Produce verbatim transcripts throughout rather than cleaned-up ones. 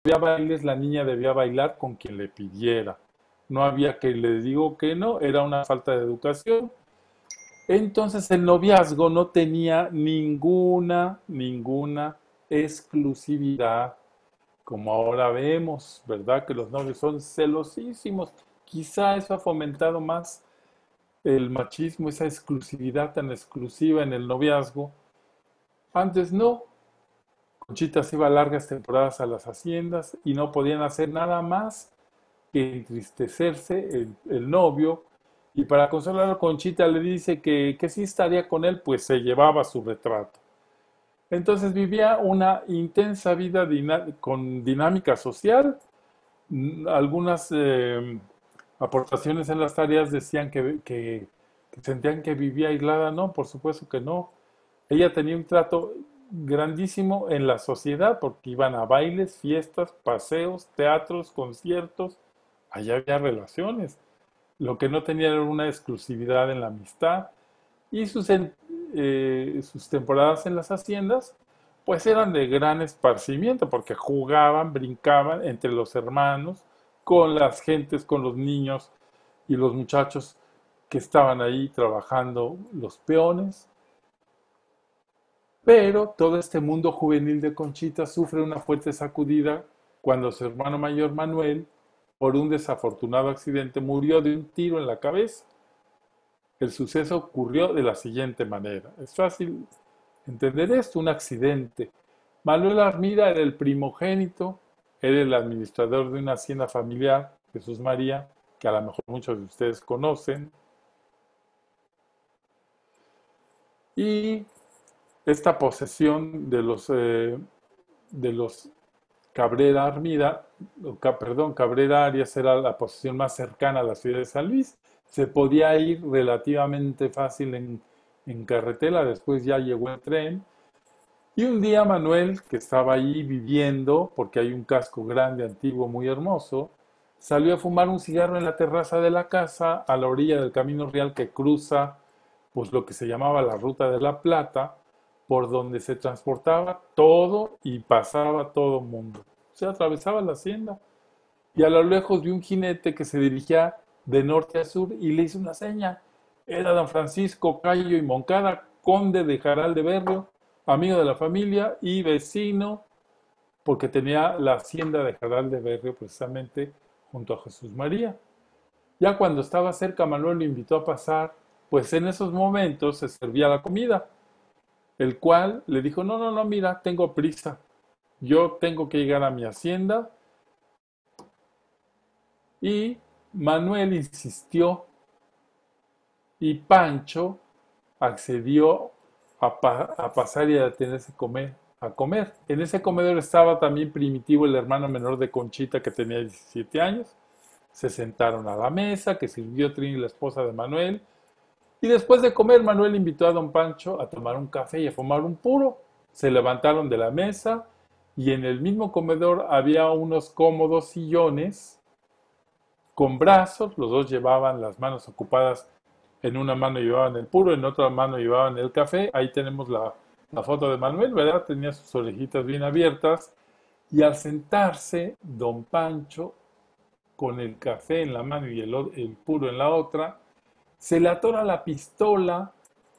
había bailes, la niña debía bailar con quien le pidiera. No había que le digo que no, era una falta de educación. Entonces el noviazgo no tenía ninguna, ninguna exclusividad, como ahora vemos, ¿verdad? Que los novios son celosísimos. Quizá eso ha fomentado más el machismo, esa exclusividad tan exclusiva en el noviazgo. Antes no. Conchita se iba largas temporadas a las haciendas y no podían hacer nada más que entristecerse el, el novio. Y para consolar a Conchita le dice que, que sí estaría con él, pues se llevaba su retrato. Entonces vivía una intensa vida diná- con dinámica social. Mm, Algunas eh, aportaciones en las tareas decían que, que- que sentían que vivía aislada. No, por supuesto que no. Ella tenía un trato grandísimo en la sociedad porque iban a bailes, fiestas, paseos, teatros, conciertos. Allá había relaciones. Lo que no tenía era una exclusividad en la amistad. Y sus, en- eh, sus temporadas en las haciendas, pues eran de gran esparcimiento, porque jugaban, brincaban entre los hermanos, con las gentes, con los niños y los muchachos que estaban ahí trabajando, los peones. Pero todo este mundo juvenil de Conchita sufre una fuerte sacudida cuando su hermano mayor Manuel, por un desafortunado accidente, murió de un tiro en la cabeza. El suceso ocurrió de la siguiente manera. Es fácil entender esto, un accidente. Manuel Armida era el primogénito, era el administrador de una hacienda familiar, Jesús María, que a lo mejor muchos de ustedes conocen. Y esta posesión de los, eh, de los Cabrera Armida, perdón, Cabrera Arias era la posesión más cercana a la ciudad de San Luis. Se podía ir relativamente fácil en, en carretera, después ya llegó el tren. Y un día Manuel, que estaba ahí viviendo, porque hay un casco grande, antiguo, muy hermoso, salió a fumar un cigarro en la terraza de la casa, a la orilla del camino real que cruza, pues lo que se llamaba la Ruta de la Plata, por donde se transportaba todo y pasaba todo el mundo. Se atravesaba la hacienda y a lo lejos vi un jinete que se dirigía de norte a sur y le hizo una seña. Era don Francisco Cayo y Moncada, conde de Jaral de Berrio, amigo de la familia y vecino, porque tenía la hacienda de Jaral de Berrio precisamente junto a Jesús María. Ya cuando estaba cerca, Manuel lo invitó a pasar, pues en esos momentos se servía la comida, el cual le dijo, no, no, no, mira, tengo prisa, yo tengo que llegar a mi hacienda. Y Manuel insistió y Pancho accedió a, pa- a pasar y a detenerse a comer, a comer. En ese comedor estaba también Primitivo, el hermano menor de Conchita, que tenía diecisiete años. Se sentaron a la mesa, que sirvió Trini, la esposa de Manuel. Y después de comer, Manuel invitó a don Pancho a tomar un café y a fumar un puro. Se levantaron de la mesa y en el mismo comedor había unos cómodos sillones con brazos, los dos llevaban las manos ocupadas, en una mano llevaban el puro, en otra mano llevaban el café. Ahí tenemos la, la foto de Manuel, ¿verdad? Tenía sus orejitas bien abiertas. Y al sentarse, don Pancho, con el café en la mano y el, el puro en la otra, se le atora la pistola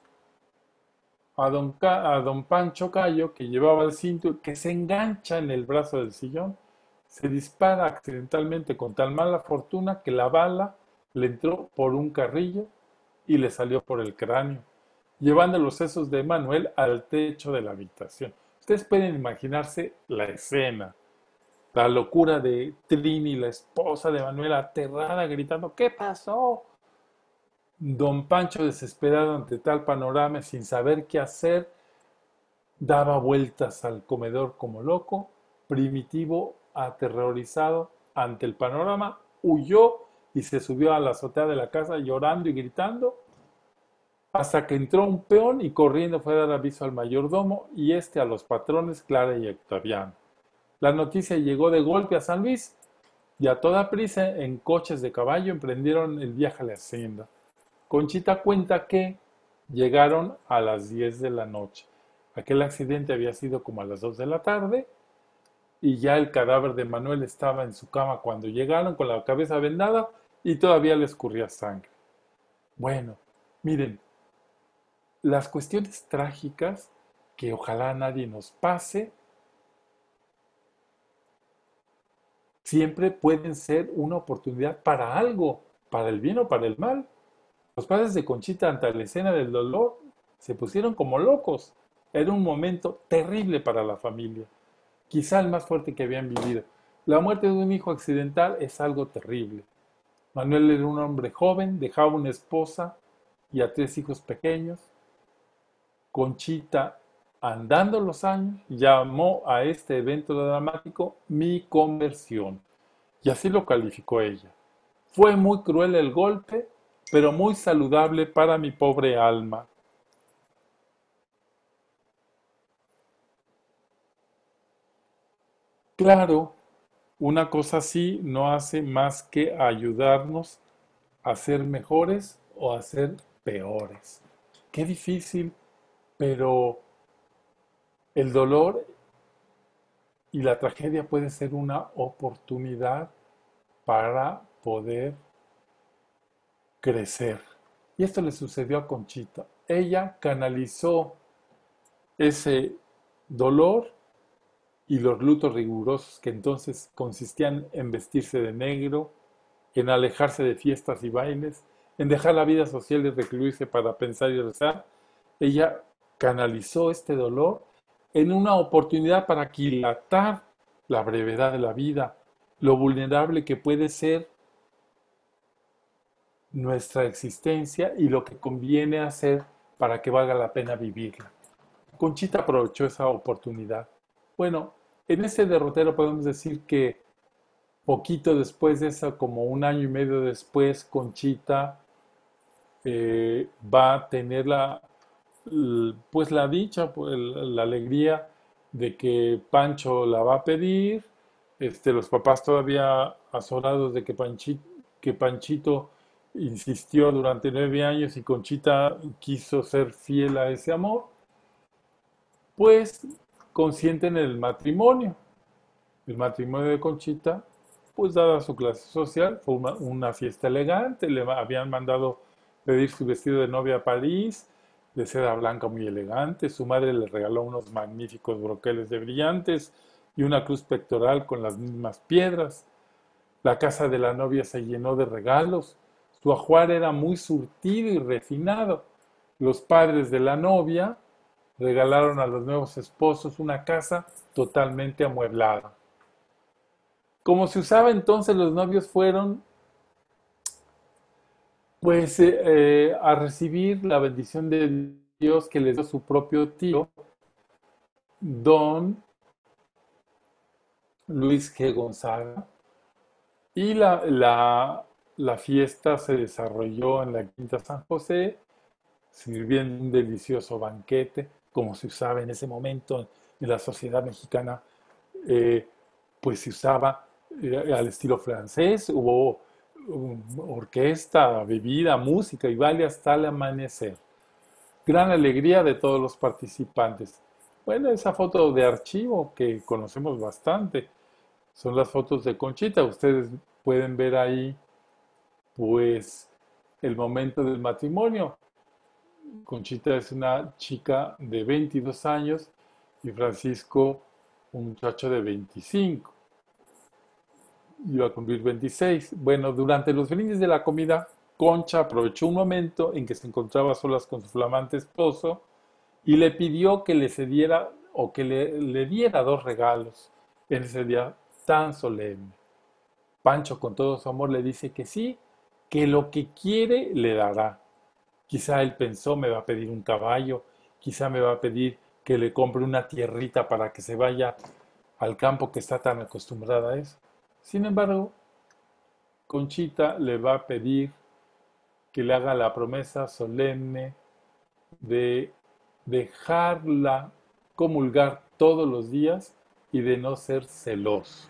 a don, a don Pancho Cayo, que llevaba el cinto, que se engancha en el brazo del sillón. Se dispara accidentalmente con tan mala fortuna que la bala le entró por un carrillo y le salió por el cráneo, llevando los sesos de Manuel al techo de la habitación. Ustedes pueden imaginarse la escena, la locura de Trini, la esposa de Manuel, aterrada, gritando, ¿qué pasó? Don Pancho, desesperado ante tal panorama, sin saber qué hacer, daba vueltas al comedor como loco. Primitivo, aterrorizado ante el panorama, huyó y se subió a la azotea de la casa llorando y gritando, hasta que entró un peón y corriendo fue a dar aviso al mayordomo y este a los patrones Clara y Octaviano. La noticia llegó de golpe a San Luis y a toda prisa en coches de caballo emprendieron el viaje a la hacienda. Conchita cuenta que llegaron a las diez de la noche. Aquel accidente había sido como a las dos de la tarde y ya el cadáver de Manuel estaba en su cama cuando llegaron con la cabeza vendada y todavía le escurría sangre. Bueno, miren, las cuestiones trágicas que ojalá a nadie nos pase, siempre pueden ser una oportunidad para algo, para el bien o para el mal. Los padres de Conchita ante la escena del dolor se pusieron como locos. Era un momento terrible para la familia, quizá el más fuerte que habían vivido. La muerte de un hijo accidental es algo terrible. Manuel era un hombre joven, dejaba una esposa y a tres hijos pequeños. Conchita, andando los años, llamó a este evento dramático mi conversión, y así lo calificó ella. Fue muy cruel el golpe, pero muy saludable para mi pobre alma. Claro, una cosa así no hace más que ayudarnos a ser mejores o a ser peores. Qué difícil, pero el dolor y la tragedia puede ser una oportunidad para poder crecer. Y esto le sucedió a Conchita. Ella canalizó ese dolor y los lutos rigurosos que entonces consistían en vestirse de negro, en alejarse de fiestas y bailes, en dejar la vida social y recluirse para pensar y rezar. Ella canalizó este dolor en una oportunidad para aquilatar la brevedad de la vida, lo vulnerable que puede ser nuestra existencia y lo que conviene hacer para que valga la pena vivirla. Conchita aprovechó esa oportunidad. Bueno, en ese derrotero podemos decir que poquito después de eso, como un año y medio después, Conchita eh, va a tener la, pues la dicha, pues, la alegría de que Pancho la va a pedir. Este, los papás todavía azorados de que Panchito, que Panchito insistió durante nueve años y Conchita quiso ser fiel a ese amor, pues consienten el matrimonio. El matrimonio de Conchita, pues dada su clase social, fue una, una fiesta elegante, le habían mandado pedir su vestido de novia a París, de seda blanca muy elegante, su madre le regaló unos magníficos broqueles de brillantes y una cruz pectoral con las mismas piedras. La casa de la novia se llenó de regalos, su ajuar era muy surtido y refinado. Los padres de la novia regalaron a los nuevos esposos una casa totalmente amueblada. Como se usaba entonces, los novios fueron pues eh, eh, a recibir la bendición de Dios que les dio su propio tío, don Luis G. Gonzaga, y la, la, la fiesta se desarrolló en la Quinta San José, sirviendo un delicioso banquete, como se usaba en ese momento en la sociedad mexicana, eh, pues se usaba eh, al estilo francés, hubo um, orquesta, bebida, música y baile hasta el amanecer. Gran alegría de todos los participantes. Bueno, esa foto de archivo que conocemos bastante son las fotos de Conchita. Ustedes pueden ver ahí, pues, el momento del matrimonio. Conchita es una chica de veintidós años y Francisco un muchacho de veinticinco. Iba a cumplir veintiséis. Bueno, durante los brindis de la comida, Concha aprovechó un momento en que se encontraba a solas con su flamante esposo y le pidió que le cediera o que le, le diera dos regalos en ese día tan solemne. Pancho, con todo su amor, le dice que sí, que lo que quiere le dará. Quizá él pensó, me va a pedir un caballo, quizá me va a pedir que le compre una tierrita para que se vaya al campo que está tan acostumbrada a eso. Sin embargo, Conchita le va a pedir que le haga la promesa solemne de dejarla comulgar todos los días y de no ser celoso.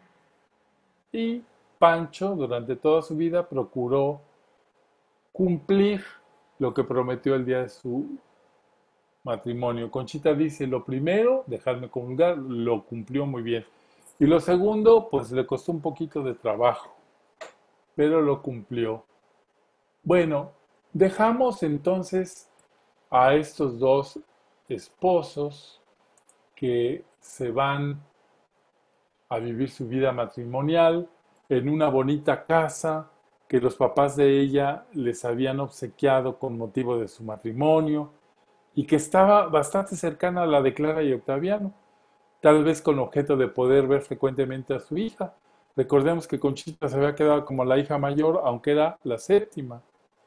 Y Pancho, durante toda su vida, procuró cumplir lo que prometió el día de su matrimonio. Conchita dice, lo primero, dejarme comulgar, lo cumplió muy bien. Y lo segundo, pues le costó un poquito de trabajo, pero lo cumplió. Bueno, dejamos entonces a estos dos esposos que se van a vivir su vida matrimonial en una bonita casa que los papás de ella les habían obsequiado con motivo de su matrimonio y que estaba bastante cercana a la de Clara y Octaviano, tal vez con objeto de poder ver frecuentemente a su hija. Recordemos que Conchita se había quedado como la hija mayor, aunque era la séptima,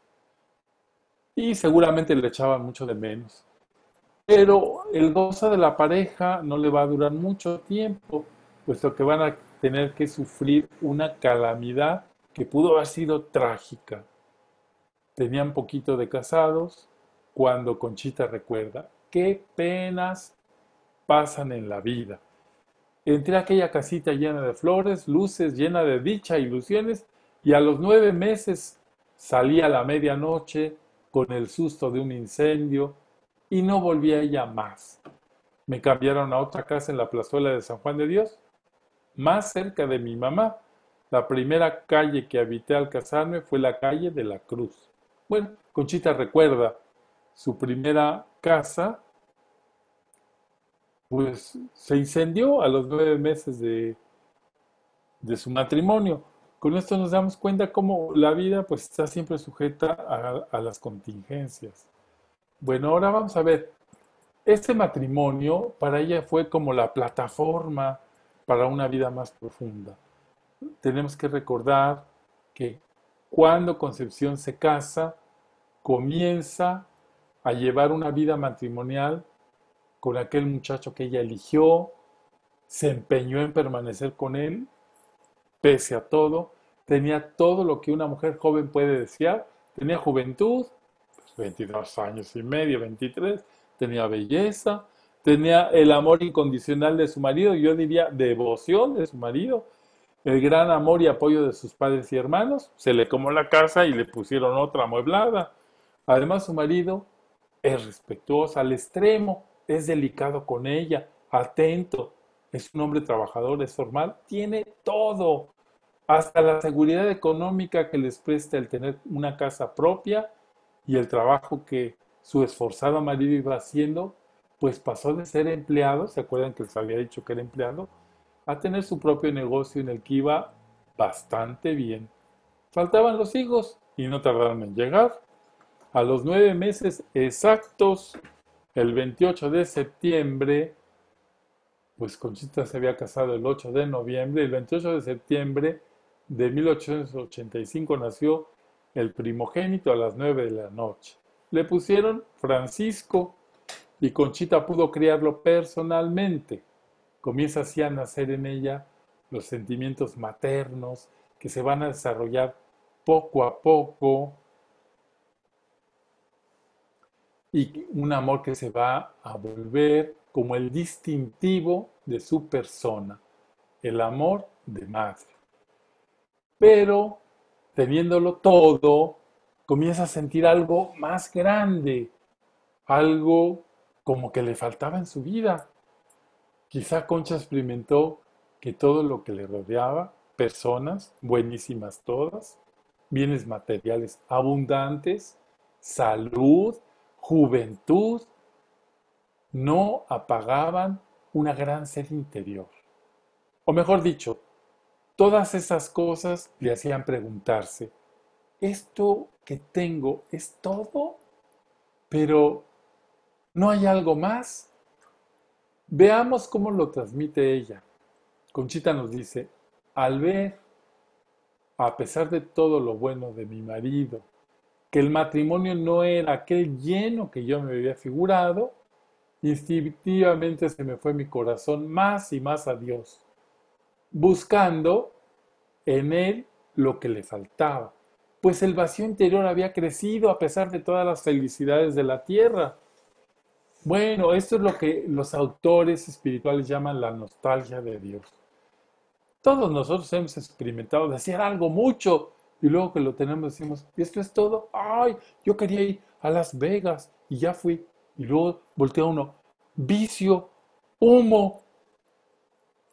y seguramente le echaban mucho de menos. Pero el gozo de la pareja no le va a durar mucho tiempo, puesto que van a tener que sufrir una calamidad que pudo haber sido trágica. Tenían poquito de casados cuando Conchita recuerda qué penas pasan en la vida. Entré a aquella casita llena de flores, luces, llena de dicha e ilusiones, y a los nueve meses salí a la medianoche con el susto de un incendio y no volví a ella más. Me cambiaron a otra casa en la plazuela de San Juan de Dios, más cerca de mi mamá. La primera calle que habité al casarme fue la calle de la Cruz. Bueno, Conchita recuerda su primera casa, pues se incendió a los nueve meses de, de su matrimonio. Con esto nos damos cuenta cómo la vida pues está siempre sujeta a, a las contingencias. Bueno, ahora vamos a ver. Este matrimonio para ella fue como la plataforma para una vida más profunda. Tenemos que recordar que cuando Concepción se casa, comienza a llevar una vida matrimonial con aquel muchacho que ella eligió, se empeñó en permanecer con él, pese a todo, tenía todo lo que una mujer joven puede desear, tenía juventud, pues veintidós años y medio, veintitrés, tenía belleza, tenía el amor incondicional de su marido, yo diría devoción de su marido, el gran amor y apoyo de sus padres y hermanos, se le comó la casa y le pusieron otra amueblada. Además, su marido es respetuoso al extremo, es delicado con ella, atento, es un hombre trabajador, es formal, tiene todo, hasta la seguridad económica que les presta el tener una casa propia y el trabajo que su esforzado marido iba haciendo, pues pasó de ser empleado, ¿se acuerdan que les había dicho que era empleado? A tener su propio negocio en el que iba bastante bien. Faltaban los hijos y no tardaron en llegar. A los nueve meses exactos, el veintiocho de septiembre, pues Conchita se había casado el ocho de noviembre, el veintiocho de septiembre de mil ochocientos ochenta y cinco nació el primogénito a las nueve de la noche. Le pusieron Francisco y Conchita pudo criarlo personalmente. Comienza así a nacer en ella los sentimientos maternos que se van a desarrollar poco a poco y un amor que se va a volver como el distintivo de su persona, el amor de madre. Pero teniéndolo todo, comienza a sentir algo más grande, algo como que le faltaba en su vida. Quizá Concha experimentó que todo lo que le rodeaba, personas, buenísimas todas, bienes materiales abundantes, salud, juventud, no apagaban una gran sed interior. O mejor dicho, todas esas cosas le hacían preguntarse, ¿esto que tengo es todo? Pero ¿no hay algo más? Veamos cómo lo transmite ella. Conchita nos dice, al ver, a pesar de todo lo bueno de mi marido, que el matrimonio no era aquel lleno que yo me había figurado, instintivamente se me fue mi corazón más y más a Dios, buscando en él lo que le faltaba, pues el vacío interior había crecido a pesar de todas las felicidades de la tierra. Bueno, esto es lo que los autores espirituales llaman la nostalgia de Dios. Todos nosotros hemos experimentado desear algo mucho y luego que lo tenemos decimos, ¿y esto es todo? Ay, yo quería ir a Las Vegas y ya fui. Y luego voltea uno, vicio, humo.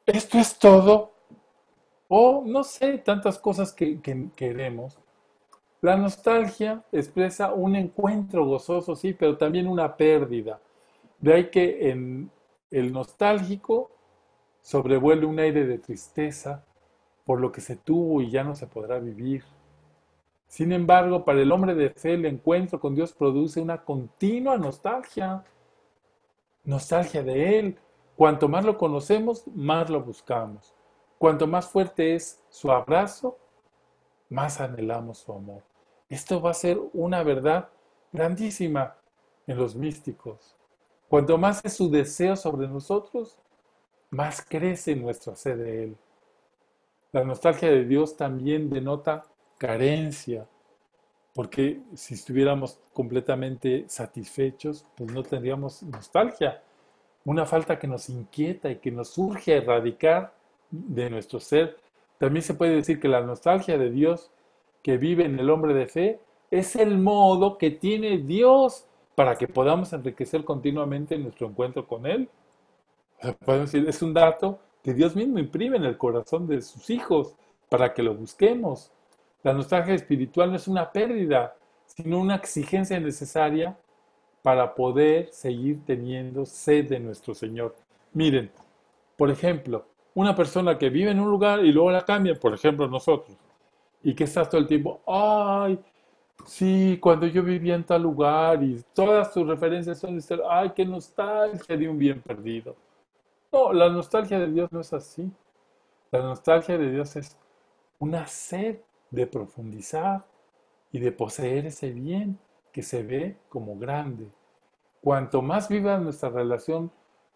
esto es todo, o no sé, tantas cosas que, que queremos. La nostalgia expresa un encuentro gozoso, sí, pero también una pérdida. De ahí que en el nostálgico sobrevuela un aire de tristeza por lo que se tuvo y ya no se podrá vivir. Sin embargo, para el hombre de fe, el encuentro con Dios produce una continua nostalgia, nostalgia de Él. Cuanto más lo conocemos, más lo buscamos. Cuanto más fuerte es su abrazo, más anhelamos su amor. Esto va a ser una verdad grandísima en los místicos. Cuanto más es su deseo sobre nosotros, más crece nuestra sed de Él. La nostalgia de Dios también denota carencia, porque si estuviéramos completamente satisfechos, pues no tendríamos nostalgia. Una falta que nos inquieta y que nos urge a erradicar de nuestro ser. También se puede decir que la nostalgia de Dios que vive en el hombre de fe es el modo que tiene Dios para que podamos enriquecer continuamente nuestro encuentro con Él. O sea, podemos decir, es un dato que Dios mismo imprime en el corazón de sus hijos para que lo busquemos. La nostalgia espiritual no es una pérdida, sino una exigencia necesaria para poder seguir teniendo sed de nuestro Señor. Miren, por ejemplo, una persona que vive en un lugar y luego la cambia, por ejemplo nosotros, y que está todo el tiempo, ay, sí, cuando yo vivía en tal lugar y todas sus referencias son de ser, ay, qué nostalgia de un bien perdido. No, la nostalgia de Dios no es así. La nostalgia de Dios es una sed de profundizar y de poseer ese bien que se ve como grande. Cuanto más viva nuestra relación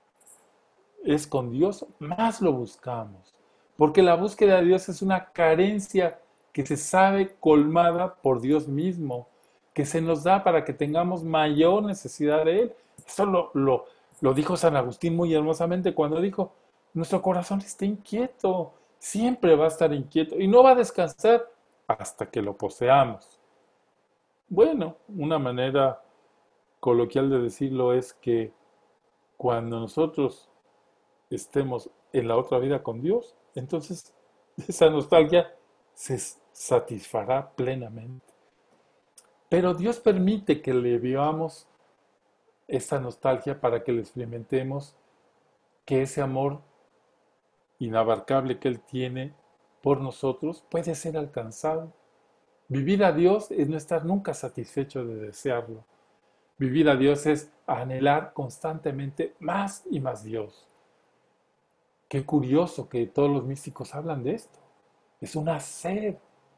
es con Dios, más lo buscamos. Porque la búsqueda de Dios es una carencia que se sabe colmada por Dios mismo, que se nos da para que tengamos mayor necesidad de Él. Eso lo, lo, lo dijo San Agustín muy hermosamente cuando dijo, nuestro corazón está inquieto, siempre va a estar inquieto y no va a descansar hasta que lo poseamos. Bueno, una manera coloquial de decirlo es que cuando nosotros estemos en la otra vida con Dios, entonces esa nostalgia se satisfará plenamente. Pero Dios permite que le vivamos esta nostalgia para que le experimentemos que ese amor inabarcable que Él tiene por nosotros puede ser alcanzado. Vivir a Dios es no estar nunca satisfecho de desearlo. Vivir a Dios es anhelar constantemente más y más Dios. Qué curioso que todos los místicos hablan de esto. Es una sed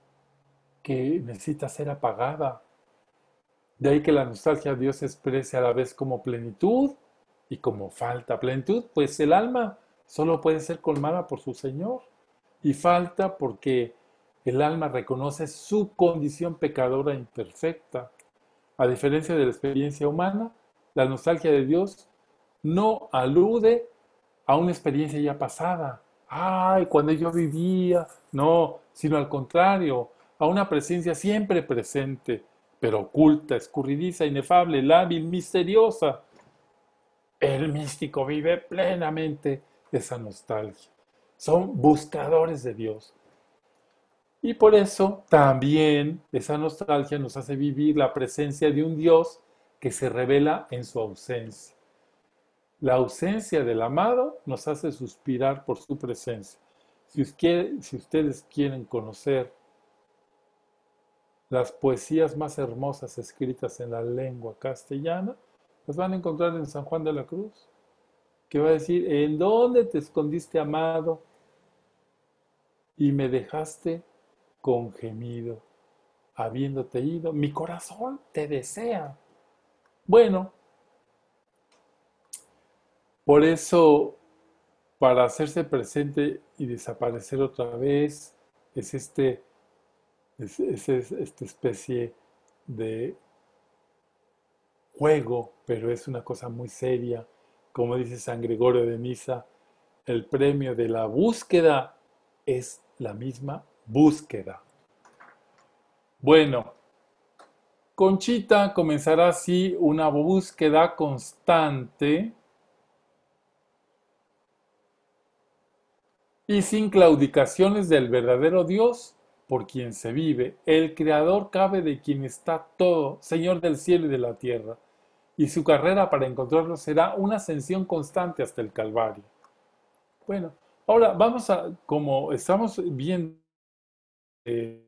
que necesita ser apagada. De ahí que la nostalgia a Dios se exprese a la vez como plenitud y como falta. Plenitud, pues el alma solo puede ser colmada por su Señor. Y falta porque el alma reconoce su condición pecadora e imperfecta. A diferencia de la experiencia humana, la nostalgia de Dios no alude a una experiencia ya pasada. Ay, cuando yo vivía. No, sino al contrario, a una presencia siempre presente, pero oculta, escurridiza, inefable, lábil, misteriosa. El místico vive plenamente esa nostalgia. Son buscadores de Dios. Y por eso también esa nostalgia nos hace vivir la presencia de un Dios que se revela en su ausencia. La ausencia del amado nos hace suspirar por su presencia. Si, ustedes quieren conocer las poesías más hermosas escritas en la lengua castellana, las van a encontrar en San Juan de la Cruz, que va a decir, ¿en dónde te escondiste, amado? Y me dejaste con gemido, habiéndote ido, mi corazón te desea. Bueno, por eso, para hacerse presente y desaparecer otra vez, es, este, es, es, es esta especie de juego, pero es una cosa muy seria. Como dice San Gregorio de Nisa, el premio de la búsqueda es la misma búsqueda. Bueno, Conchita comenzará así una búsqueda constante y sin claudicaciones del verdadero Dios, por quien se vive, el Creador cabe de quien está todo, Señor del cielo y de la tierra, y su carrera para encontrarlo será una ascensión constante hasta el Calvario. Bueno, ahora vamos a, como estamos viendo eh,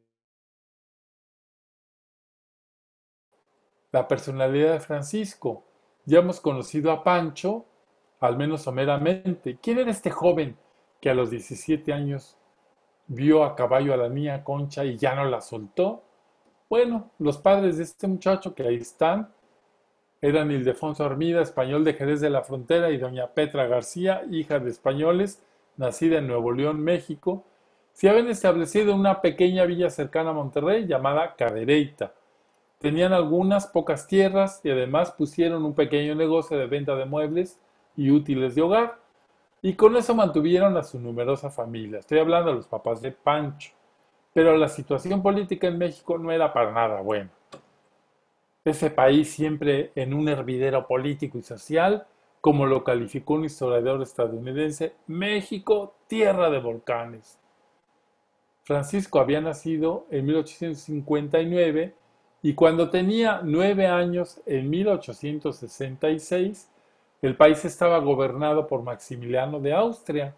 la personalidad de Francisco, ya hemos conocido a Pancho, al menos someramente. ¿Quién era este joven que a los diecisiete años vio a caballo a la niña Concha y ya no la soltó? Bueno, los padres de este muchacho que ahí están eran Ildefonso Armida, español de Jerez de la Frontera, y doña Petra García, hija de españoles, nacida en Nuevo León, México. Se habían establecido en una pequeña villa cercana a Monterrey llamada Cadereyta. Tenían algunas pocas tierras y además pusieron un pequeño negocio de venta de muebles y útiles de hogar. Y con eso mantuvieron a su numerosa familia. Estoy hablando de los papás de Pancho. Pero la situación política en México no era para nada buena. Ese país siempre en un hervidero político y social, como lo calificó un historiador estadounidense, México, tierra de volcanes. Francisco había nacido en mil ochocientos cincuenta y nueve y cuando tenía nueve años, en mil ochocientos sesenta y seis, el país estaba gobernado por Maximiliano de Austria.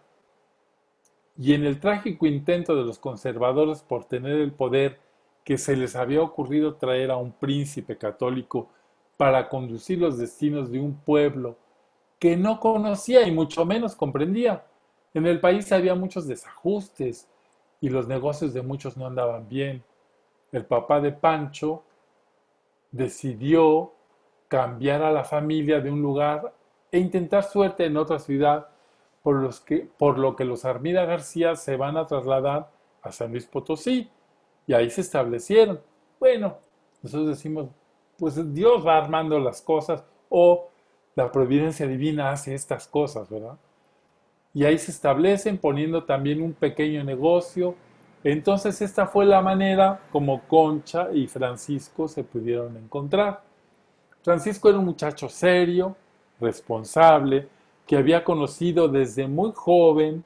Y en el trágico intento de los conservadores por tener el poder, que se les había ocurrido traer a un príncipe católico para conducir los destinos de un pueblo que no conocía y mucho menos comprendía. En el país había muchos desajustes y los negocios de muchos no andaban bien. El papá de Pancho decidió cambiar a la familia de un lugar e intentar suerte en otra ciudad, por, los que, por lo que los Armida García se van a trasladar a San Luis Potosí y ahí se establecieron. Bueno, nosotros decimos, pues Dios va armando las cosas o la providencia divina hace estas cosas, ¿verdad? Y ahí se establecen poniendo también un pequeño negocio. Entonces esta fue la manera como Concha y Francisco se pudieron encontrar. Francisco era un muchacho serio, responsable, que había conocido desde muy joven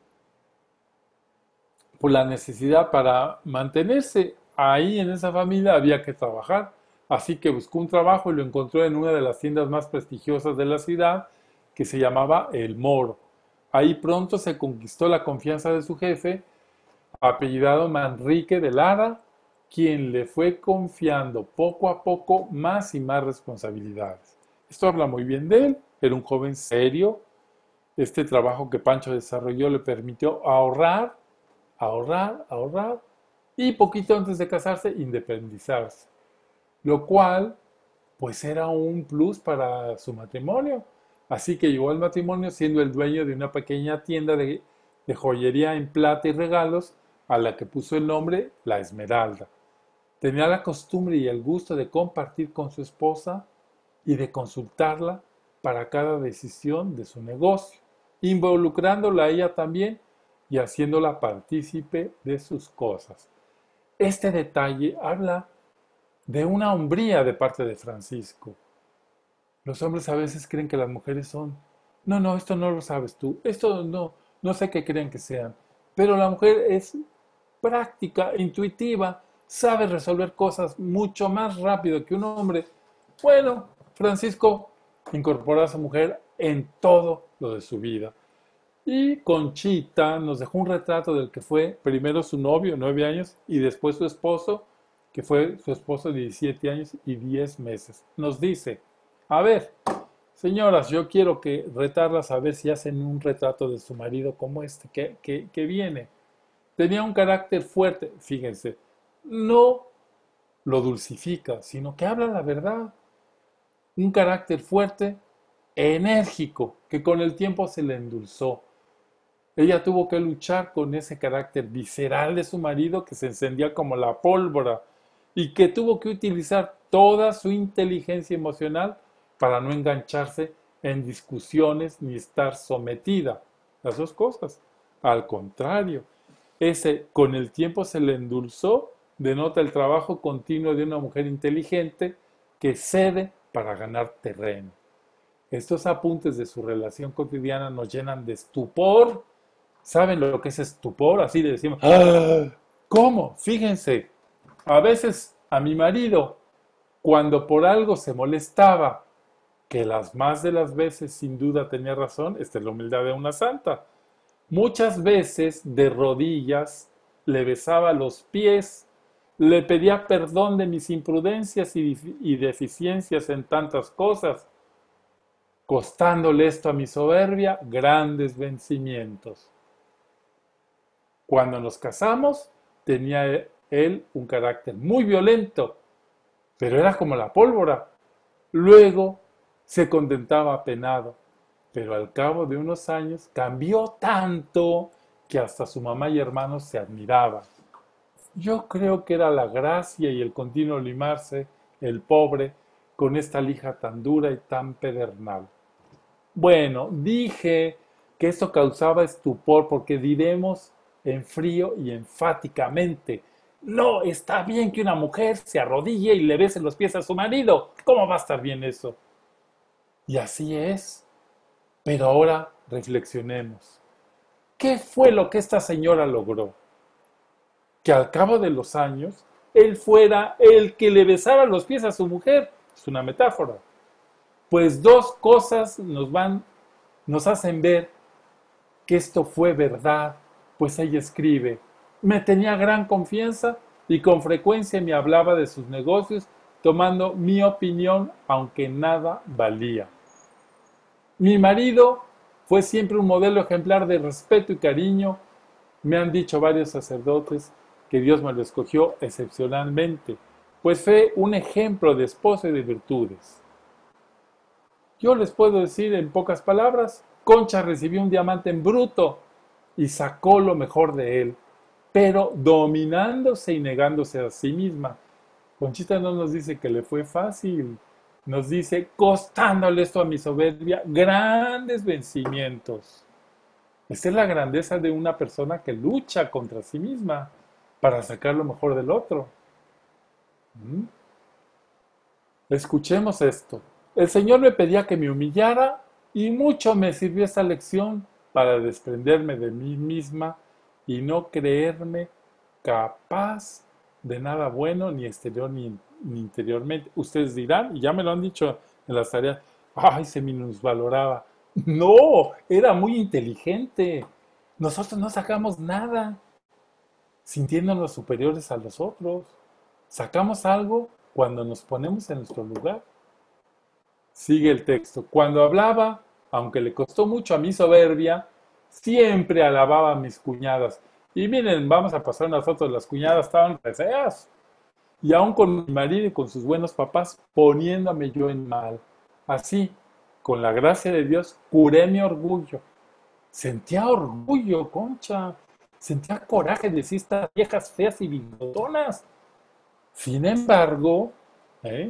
por la necesidad para mantenerse ahí en esa familia había que trabajar. Así que buscó un trabajo y lo encontró en una de las tiendas más prestigiosas de la ciudad, que se llamaba El Moro. Ahí pronto se conquistó la confianza de su jefe, apellidado Manrique de Lara, quien le fue confiando poco a poco más y más responsabilidades. Esto habla muy bien de él. Era un joven serio. Este trabajo que Pancho desarrolló le permitió ahorrar, ahorrar, ahorrar y poquito antes de casarse independizarse, lo cual pues era un plus para su matrimonio. Así que llegó al matrimonio siendo el dueño de una pequeña tienda de, de joyería en plata y regalos a la que puso el nombre La Esmeralda. Tenía la costumbre y el gusto de compartir con su esposa y de consultarla para cada decisión de su negocio, involucrándola a ella también y haciéndola partícipe de sus cosas. Este detalle habla de una hombría de parte de Francisco. Los hombres a veces creen que las mujeres son, no, no, esto no lo sabes tú, esto no, no sé qué creen que sean, pero la mujer es práctica, intuitiva, sabe resolver cosas mucho más rápido que un hombre. Bueno, Francisco incorporó a su mujer en todo lo de su vida. Y Conchita nos dejó un retrato del que fue primero su novio, nueve años, y después su esposo, que fue su esposo de diecisiete años y diez meses. Nos dice, a ver, señoras, yo quiero que retarlas a ver si hacen un retrato de su marido como este, que, que, que viene. Tenía un carácter fuerte, fíjense, no lo dulcifica, sino que habla la verdad. Un carácter fuerte, enérgico, que con el tiempo se le endulzó. Ella tuvo que luchar con ese carácter visceral de su marido que se encendía como la pólvora y que tuvo que utilizar toda su inteligencia emocional para no engancharse en discusiones ni estar sometida. Las dos cosas. Al contrario, ese con el tiempo se le endulzó denota el trabajo continuo de una mujer inteligente que cede para ganar terreno. Estos apuntes de su relación cotidiana nos llenan de estupor ¿Saben lo que es estupor? Así le decimos, ¡ah! ¿Cómo? Fíjense, a veces a mi marido, cuando por algo se molestaba, que las más de las veces sin duda tenía razón, esta es la humildad de una santa, muchas veces de rodillas le besaba los pies, le pedía perdón de mis imprudencias y, y deficiencias en tantas cosas, costándole esto a mi soberbia grandes vencimientos. Cuando nos casamos, tenía él un carácter muy violento, pero era como la pólvora. Luego se contentaba apenado, pero al cabo de unos años cambió tanto que hasta su mamá y hermanos se admiraban. Yo creo que era la gracia y el continuo limarse, el pobre, con esta lija tan dura y tan pedernal. Bueno, dije que esto causaba estupor porque diremos en frío y enfáticamente, no está bien que una mujer se arrodille y le bese los pies a su marido. ¿Cómo va a estar bien eso? Y así es. Pero ahora reflexionemos. ¿Qué fue lo que esta señora logró? Que al cabo de los años, él fuera el que le besara los pies a su mujer. Es una metáfora. Pues dos cosas nos van, nos hacen ver que esto fue verdad, pues ella escribe, me tenía gran confianza y con frecuencia me hablaba de sus negocios, tomando mi opinión, aunque nada valía. Mi marido fue siempre un modelo ejemplar de respeto y cariño. Me han dicho varios sacerdotes que Dios me lo escogió excepcionalmente, pues fue un ejemplo de esposo y de virtudes. Yo les puedo decir en pocas palabras, Concha recibió un diamante en bruto y sacó lo mejor de él, pero dominándose y negándose a sí misma. Conchita no nos dice que le fue fácil, nos dice, costándole esto a mi soberbia, grandes vencimientos. Esta es la grandeza de una persona que lucha contra sí misma para sacar lo mejor del otro. ¿Mm? Escuchemos esto. El Señor me pedía que me humillara y mucho me sirvió esta lección para desprenderme de mí misma y no creerme capaz de nada bueno ni exterior ni, ni interiormente. Ustedes dirán, y ya me lo han dicho en las tareas, ay, se minusvaloraba. No, era muy inteligente. Nosotros no sacamos nada sintiéndonos superiores a los otros. Sacamos algo cuando nos ponemos en nuestro lugar. Sigue el texto. Cuando hablaba, aunque le costó mucho a mi soberbia, siempre alababa a mis cuñadas. Y miren, vamos a pasar unas fotos, las cuñadas estaban re feas. Y aún con mi marido y con sus buenos papás, poniéndome yo en mal. Así, con la gracia de Dios, curé mi orgullo. Sentía orgullo, Concha. Sentía coraje de decir estas viejas feas y bigotonas. Sin embargo, ¿eh?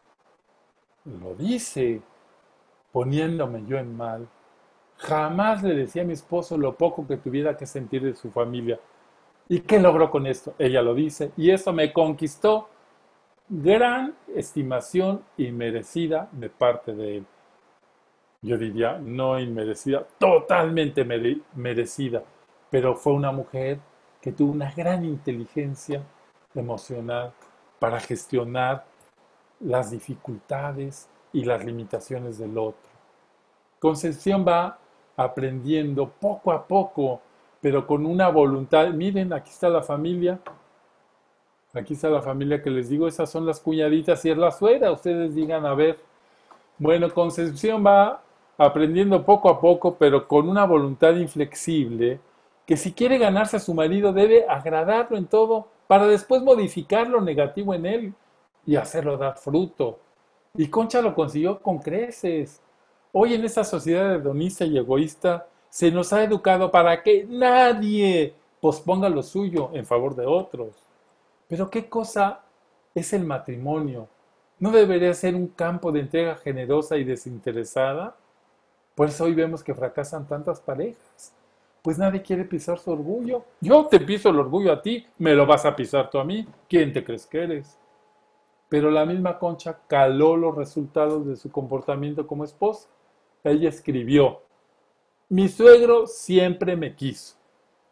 Lo dice, poniéndome yo en mal. Jamás le decía a mi esposo lo poco que tuviera que sentir de su familia. ¿Y qué logró con esto? Ella lo dice, y eso me conquistó gran estimación inmerecida de parte de él. Yo diría, no inmerecida, totalmente mere merecida, pero fue una mujer que tuvo una gran inteligencia emocional para gestionar las dificultades y las limitaciones del otro. Concepción va aprendiendo poco a poco, pero con una voluntad. Miren, aquí está la familia. Aquí está la familia que les digo, esas son las cuñaditas y es la suegra. Ustedes digan, a ver. Bueno, Concepción va aprendiendo poco a poco, pero con una voluntad inflexible, que si quiere ganarse a su marido debe agradarlo en todo para después modificar lo negativo en él y hacerlo dar fruto. Y Concha lo consiguió con creces. Hoy en esta sociedad hedonista y egoísta se nos ha educado para que nadie posponga lo suyo en favor de otros. Pero ¿qué cosa es el matrimonio? ¿No debería ser un campo de entrega generosa y desinteresada? Por eso hoy vemos que fracasan tantas parejas. Pues nadie quiere pisar su orgullo. Yo te piso el orgullo a ti, me lo vas a pisar tú a mí. ¿Quién te crees que eres? Pero la misma Concha caló los resultados de su comportamiento como esposa. Ella escribió, mi suegro siempre me quiso,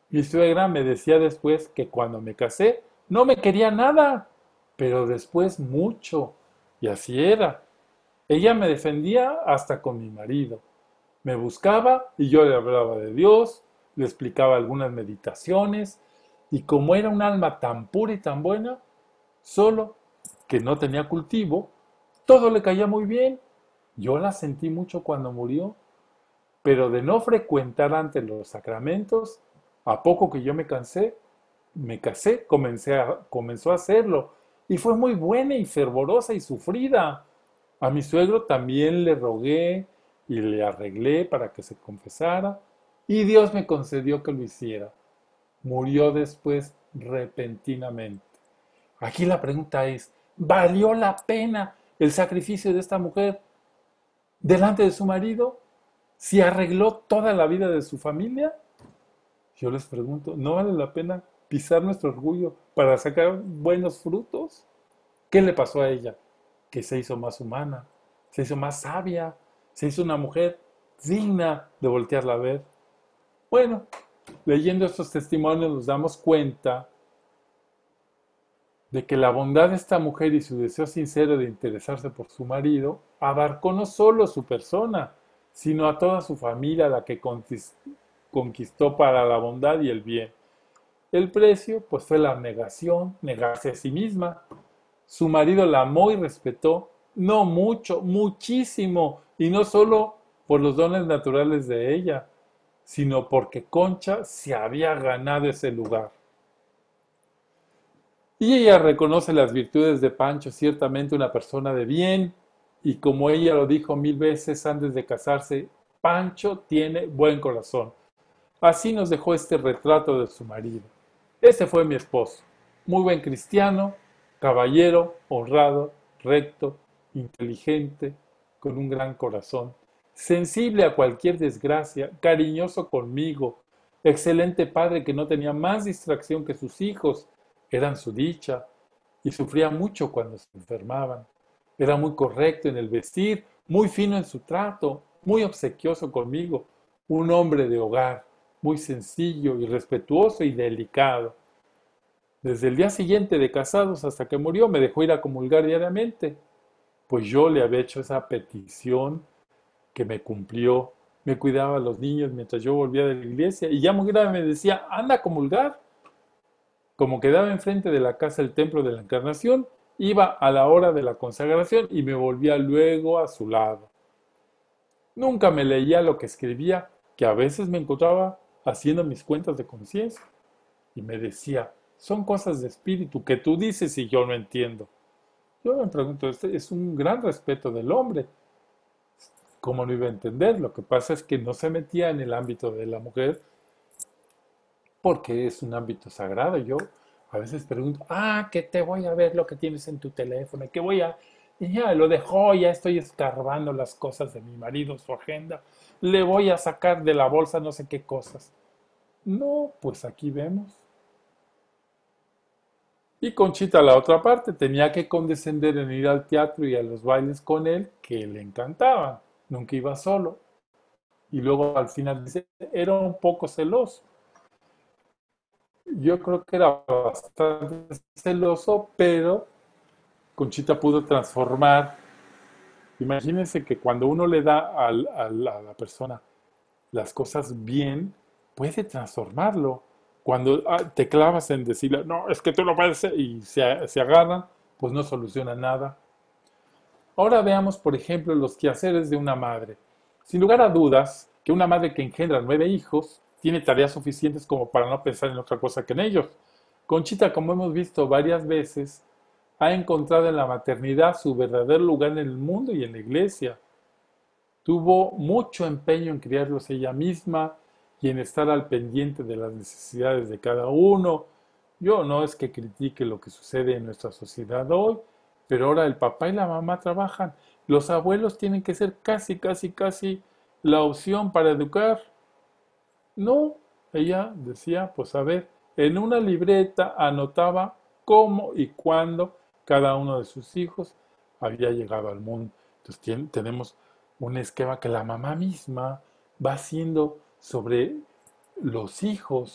Mi suegra me decía después que cuando me casé no me quería nada, pero después mucho. Y así era. Ella me defendía hasta con mi marido. Me buscaba y yo le hablaba de Dios, le explicaba algunas meditaciones, y como era un alma tan pura y tan buena, solo que no tenía cultivo, todo le caía muy bien. Yo la sentí mucho cuando murió, pero de no frecuentar antes los sacramentos, a poco que yo me cansé, me casé, comencé a, comenzó a hacerlo. Y fue muy buena y fervorosa y sufrida. A mi suegro también le rogué y le arreglé para que se confesara. Y Dios me concedió que lo hiciera. Murió después repentinamente. Aquí la pregunta es, ¿valió la pena el sacrificio de esta mujer delante de su marido? Si arregló toda la vida de su familia, yo les pregunto, ¿no vale la pena pisar nuestro orgullo para sacar buenos frutos? ¿Qué le pasó a ella? Que se hizo más humana, se hizo más sabia, se hizo una mujer digna de voltearla a ver. Bueno, leyendo estos testimonios nos damos cuenta de que la bondad de esta mujer y su deseo sincero de interesarse por su marido abarcó no solo su persona, sino a toda su familia, a la que conquistó para la bondad y el bien. El precio, pues, fue la negación, negarse a sí misma. Su marido la amó y respetó, no mucho, muchísimo, y no solo por los dones naturales de ella, sino porque Concha se había ganado ese lugar. Y ella reconoce las virtudes de Pancho, ciertamente una persona de bien, y como ella lo dijo mil veces antes de casarse, Pancho tiene buen corazón. Así nos dejó este retrato de su marido. Ese fue mi esposo, muy buen cristiano, caballero, honrado, recto, inteligente, con un gran corazón, sensible a cualquier desgracia, cariñoso conmigo, excelente padre que no tenía más distracción que sus hijos, eran su dicha, y sufría mucho cuando se enfermaban. Era muy correcto en el vestir, muy fino en su trato, muy obsequioso conmigo, un hombre de hogar, muy sencillo y respetuoso y delicado. Desde el día siguiente de casados hasta que murió me dejó ir a comulgar diariamente, pues yo le había hecho esa petición que me cumplió. Me cuidaba a los niños mientras yo volvía de la iglesia y ya muy grave me decía, anda a comulgar. Como quedaba enfrente de la casa el templo de la Encarnación, iba a la hora de la consagración y me volvía luego a su lado. Nunca me leía lo que escribía, que a veces me encontraba haciendo mis cuentas de conciencia. Y me decía, son cosas de espíritu que tú dices y yo no entiendo. Yo me pregunto, este es un gran respeto del hombre. ¿Cómo no iba a entender? Lo que pasa es que no se metía en el ámbito de la mujer porque es un ámbito sagrado. Yo a veces pregunto, ah, que te voy a ver lo que tienes en tu teléfono, que voy a... Y ya lo dejó, ya estoy escarbando las cosas de mi marido, su agenda. Le voy a sacar de la bolsa no sé qué cosas. No, pues aquí vemos. Y Conchita, la otra parte, tenía que condescender en ir al teatro y a los bailes con él, que le encantaban. Nunca iba solo. Y luego al final dice, era un poco celoso. Yo creo que era bastante celoso, pero Conchita pudo transformar. Imagínense que cuando uno le da al- al- a la persona las cosas bien, puede transformarlo. Cuando ah, te clavas en decirle, no, es que tú no puedes, ser", y se, se agarran, pues no soluciona nada. Ahora veamos, por ejemplo, los quehaceres de una madre. Sin lugar a dudas, que una madre que engendra nueve hijos tiene tareas suficientes como para no pensar en otra cosa que en ellos. Conchita, como hemos visto varias veces, ha encontrado en la maternidad su verdadero lugar en el mundo y en la iglesia. Tuvo mucho empeño en criarlos ella misma y en estar al pendiente de las necesidades de cada uno. Yo no es que critique lo que sucede en nuestra sociedad hoy, pero ahora el papá y la mamá trabajan. Los abuelos tienen que ser casi, casi, casi la opción para educar. No, ella decía, pues a ver, en una libreta anotaba cómo y cuándo cada uno de sus hijos había llegado al mundo. Entonces tien- tenemos un esquema que la mamá misma va haciendo sobre los hijos.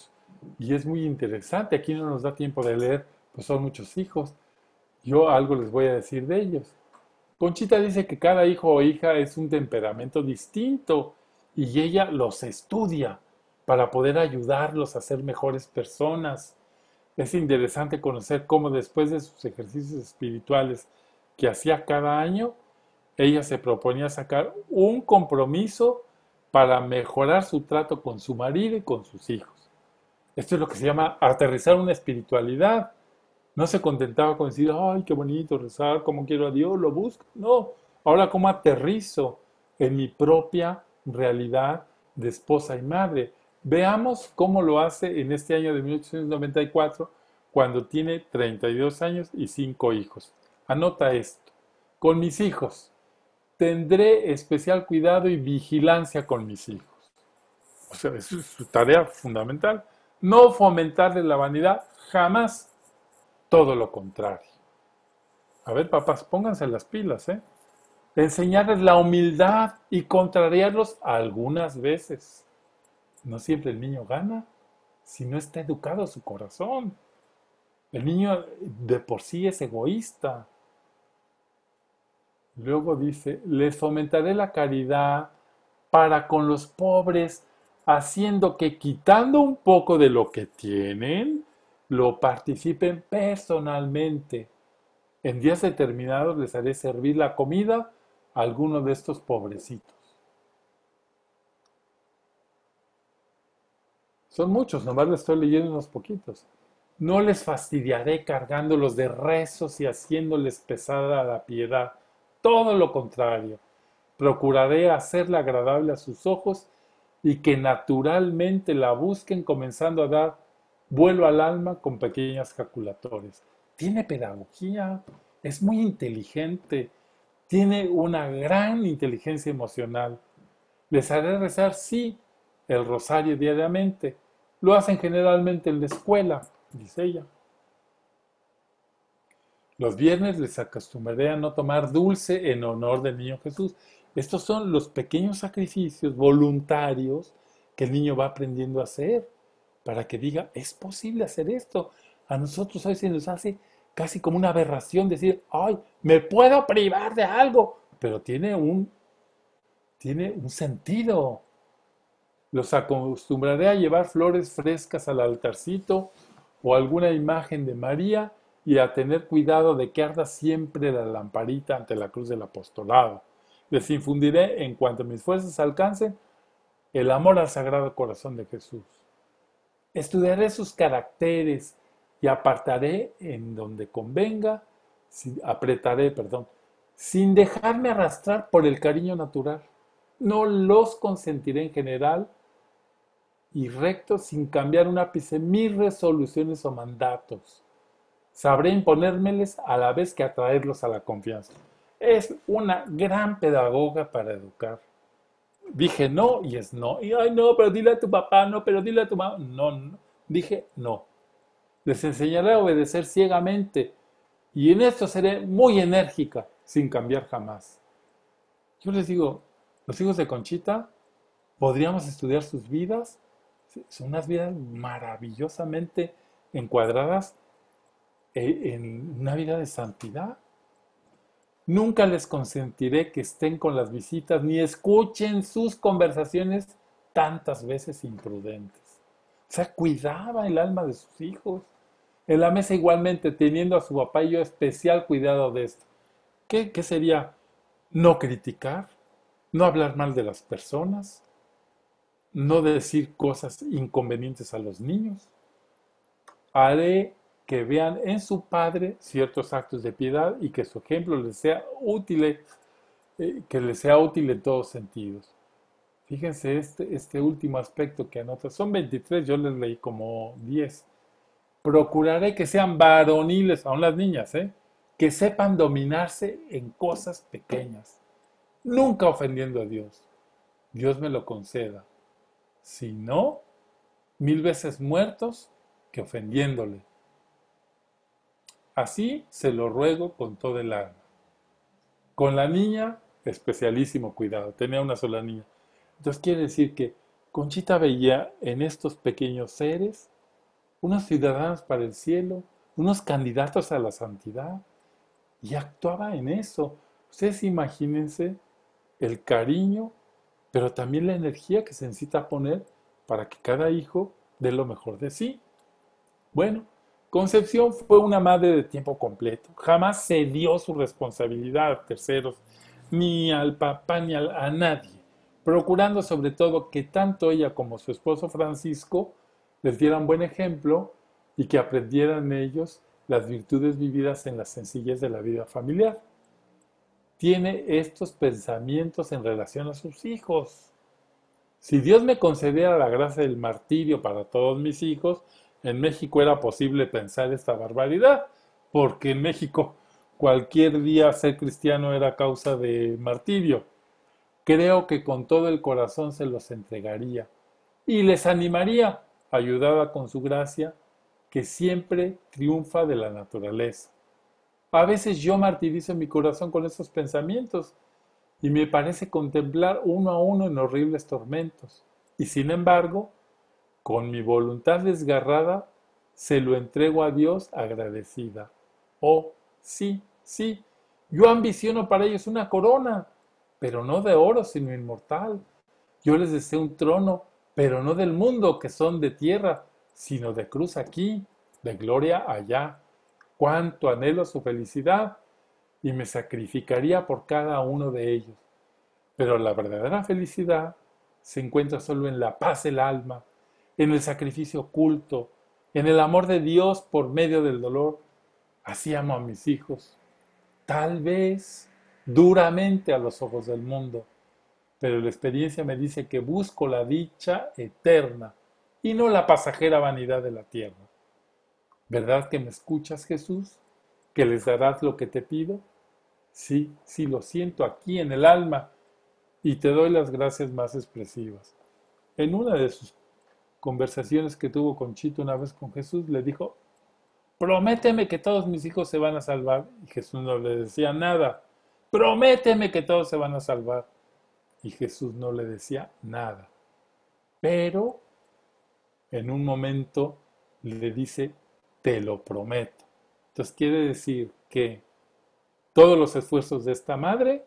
Y es muy interesante, aquí no nos da tiempo de leer, pues son muchos hijos. Yo algo les voy a decir de ellos. Conchita dice que cada hijo o hija es un temperamento distinto y ella los estudia para poder ayudarlos a ser mejores personas. Es interesante conocer cómo después de sus ejercicios espirituales que hacía cada año, ella se proponía sacar un compromiso para mejorar su trato con su marido y con sus hijos. Esto es lo que se llama aterrizar una espiritualidad. No se contentaba con decir, ay, qué bonito rezar, cómo quiero a Dios, lo busco. No, ahora cómo aterrizo en mi propia realidad de esposa y madre. Veamos cómo lo hace en este año de mil ochocientos noventa y cuatro, cuando tiene treinta y dos años y cinco hijos. Anota esto. Con mis hijos, tendré especial cuidado y vigilancia con mis hijos. O sea, esa es su tarea fundamental. No fomentarle la vanidad, jamás. Todo lo contrario. A ver, papás, pónganse las pilas, ¿eh? Enseñarles la humildad y contrariarlos algunas veces. No siempre el niño gana si no está educado su corazón. El niño de por sí es egoísta. Luego dice, les fomentaré la caridad para con los pobres, haciendo que quitando un poco de lo que tienen, lo participen personalmente. En días determinados les haré servir la comida a alguno de estos pobrecitos. Son muchos, nomás les estoy leyendo unos poquitos. No les fastidiaré cargándolos de rezos y haciéndoles pesada la piedad. Todo lo contrario. Procuraré hacerla agradable a sus ojos y que naturalmente la busquen comenzando a dar vuelo al alma con pequeñas jaculatorias. Tiene pedagogía, es muy inteligente, tiene una gran inteligencia emocional. Les haré rezar, sí, el rosario diariamente. Lo hacen generalmente en la escuela, dice ella. Los viernes les acostumbraré a no tomar dulce en honor del niño Jesús. Estos son los pequeños sacrificios voluntarios que el niño va aprendiendo a hacer para que diga, es posible hacer esto. A nosotros hoy se nos hace casi como una aberración decir, ay, me puedo privar de algo, pero tiene un, tiene un sentido. Los acostumbraré a llevar flores frescas al altarcito o alguna imagen de María y a tener cuidado de que arda siempre la lamparita ante la cruz del apostolado. Les infundiré, en cuanto mis fuerzas alcancen, el amor al Sagrado Corazón de Jesús. Estudiaré sus caracteres y apartaré en donde convenga, apretaré, perdón, sin dejarme arrastrar por el cariño natural. No los consentiré en general y recto sin cambiar un ápice mis resoluciones o mandatos. Sabré imponérmeles a la vez que atraerlos a la confianza. Es una gran pedagoga para educar. Dije no y es no. Y ay no, pero dile a tu papá, no, pero dile a tu mamá. No, no. Dije no. Les enseñaré a obedecer ciegamente y en esto seré muy enérgica, sin cambiar jamás. Yo les digo, los hijos de Conchita, podríamos estudiar sus vidas. Son unas vidas maravillosamente encuadradas en una vida de santidad. Nunca les consentiré que estén con las visitas ni escuchen sus conversaciones tantas veces imprudentes. O sea, cuidaba el alma de sus hijos. En la mesa igualmente, teniendo a su papá y yo especial cuidado de esto. ¿Qué, qué sería? No criticar, no hablar mal de las personas, no decir cosas inconvenientes a los niños. Haré que vean en su padre ciertos actos de piedad y que su ejemplo les sea útil, eh, que les sea útil en todos sentidos. Fíjense este, este último aspecto que anota. Son veintitrés, yo les leí como diez. Procuraré que sean varoniles, aún las niñas, ¿eh? Que sepan dominarse en cosas pequeñas, nunca ofendiendo a Dios. Dios me lo conceda. Si no, mil veces muertos que ofendiéndole. Así se lo ruego con todo el alma. Con la niña, especialísimo cuidado. Tenía una sola niña. Entonces quiere decir que Conchita veía en estos pequeños seres unos ciudadanos para el cielo, unos candidatos a la santidad. Y actuaba en eso. Ustedes imagínense el cariño, pero también la energía que se necesita poner para que cada hijo dé lo mejor de sí. Bueno, Concepción fue una madre de tiempo completo. Jamás cedió su responsabilidad a terceros, ni al papá ni al- a nadie, procurando sobre todo que tanto ella como su esposo Francisco les dieran buen ejemplo y que aprendieran ellos las virtudes vividas en la sencillez de la vida familiar. Tiene estos pensamientos en relación a sus hijos. Si Dios me concediera la gracia del martirio para todos mis hijos, en México era posible pensar esta barbaridad, porque en México cualquier día ser cristiano era causa de martirio. Creo que con todo el corazón se los entregaría y les animaría, ayudada con su gracia, que siempre triunfa de la naturaleza. A veces yo martirizo mi corazón con estos pensamientos y me parece contemplar uno a uno en horribles tormentos. Y sin embargo, con mi voluntad desgarrada, se lo entrego a Dios agradecida. Oh, sí, sí, yo ambiciono para ellos una corona, pero no de oro, sino inmortal. Yo les deseo un trono, pero no del mundo, que son de tierra, sino de cruz aquí, de gloria allá. Cuánto anhelo su felicidad y me sacrificaría por cada uno de ellos. Pero la verdadera felicidad se encuentra solo en la paz del alma, en el sacrificio oculto, en el amor de Dios por medio del dolor. Así amo a mis hijos, tal vez duramente a los ojos del mundo, pero la experiencia me dice que busco la dicha eterna y no la pasajera vanidad de la tierra. ¿Verdad que me escuchas, Jesús? ¿Que les darás lo que te pido? Sí, sí, lo siento aquí en el alma y te doy las gracias más expresivas. En una de sus conversaciones que tuvo Conchita una vez con Jesús, le dijo, prométeme que todos mis hijos se van a salvar. Y Jesús no le decía nada. Prométeme que todos se van a salvar. Y Jesús no le decía nada. Pero en un momento le dice, te lo prometo. Entonces quiere decir que todos los esfuerzos de esta madre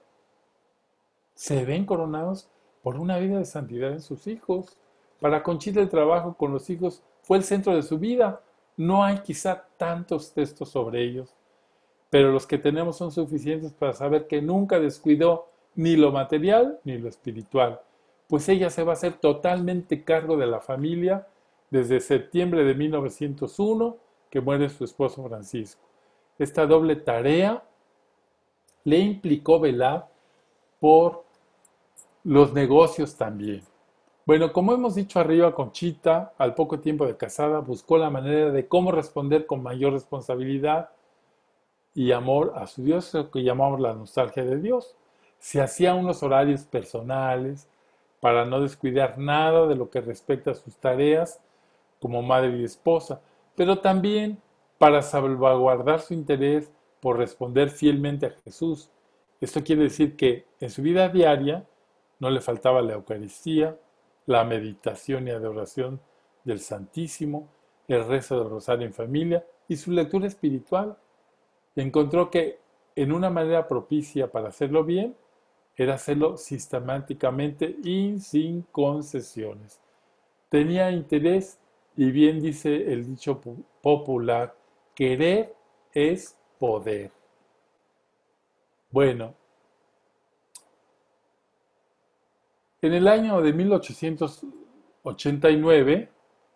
se ven coronados por una vida de santidad en sus hijos. Para Conchita el trabajo con los hijos fue el centro de su vida. No hay quizá tantos textos sobre ellos, pero los que tenemos son suficientes para saber que nunca descuidó ni lo material ni lo espiritual, pues ella se va a hacer totalmente cargo de la familia desde septiembre de mil novecientos uno, que muere su esposo Francisco. Esta doble tarea le implicó velar por los negocios también. Bueno, como hemos dicho arriba, Conchita, al poco tiempo de casada, buscó la manera de cómo responder con mayor responsabilidad y amor a su Dios, lo que llamamos la nostalgia de Dios. Se hacía unos horarios personales para no descuidar nada de lo que respecta a sus tareas como madre y esposa, pero también para salvaguardar su interés por responder fielmente a Jesús. Esto quiere decir que en su vida diaria no le faltaba la Eucaristía, la meditación y adoración del Santísimo, el rezo del rosario en familia y su lectura espiritual. Encontró que en una manera propicia para hacerlo bien era hacerlo sistemáticamente y sin concesiones. Tenía interés y bien dice el dicho popular, querer es poder. Bueno, en el año de mil ochocientos ochenta y nueve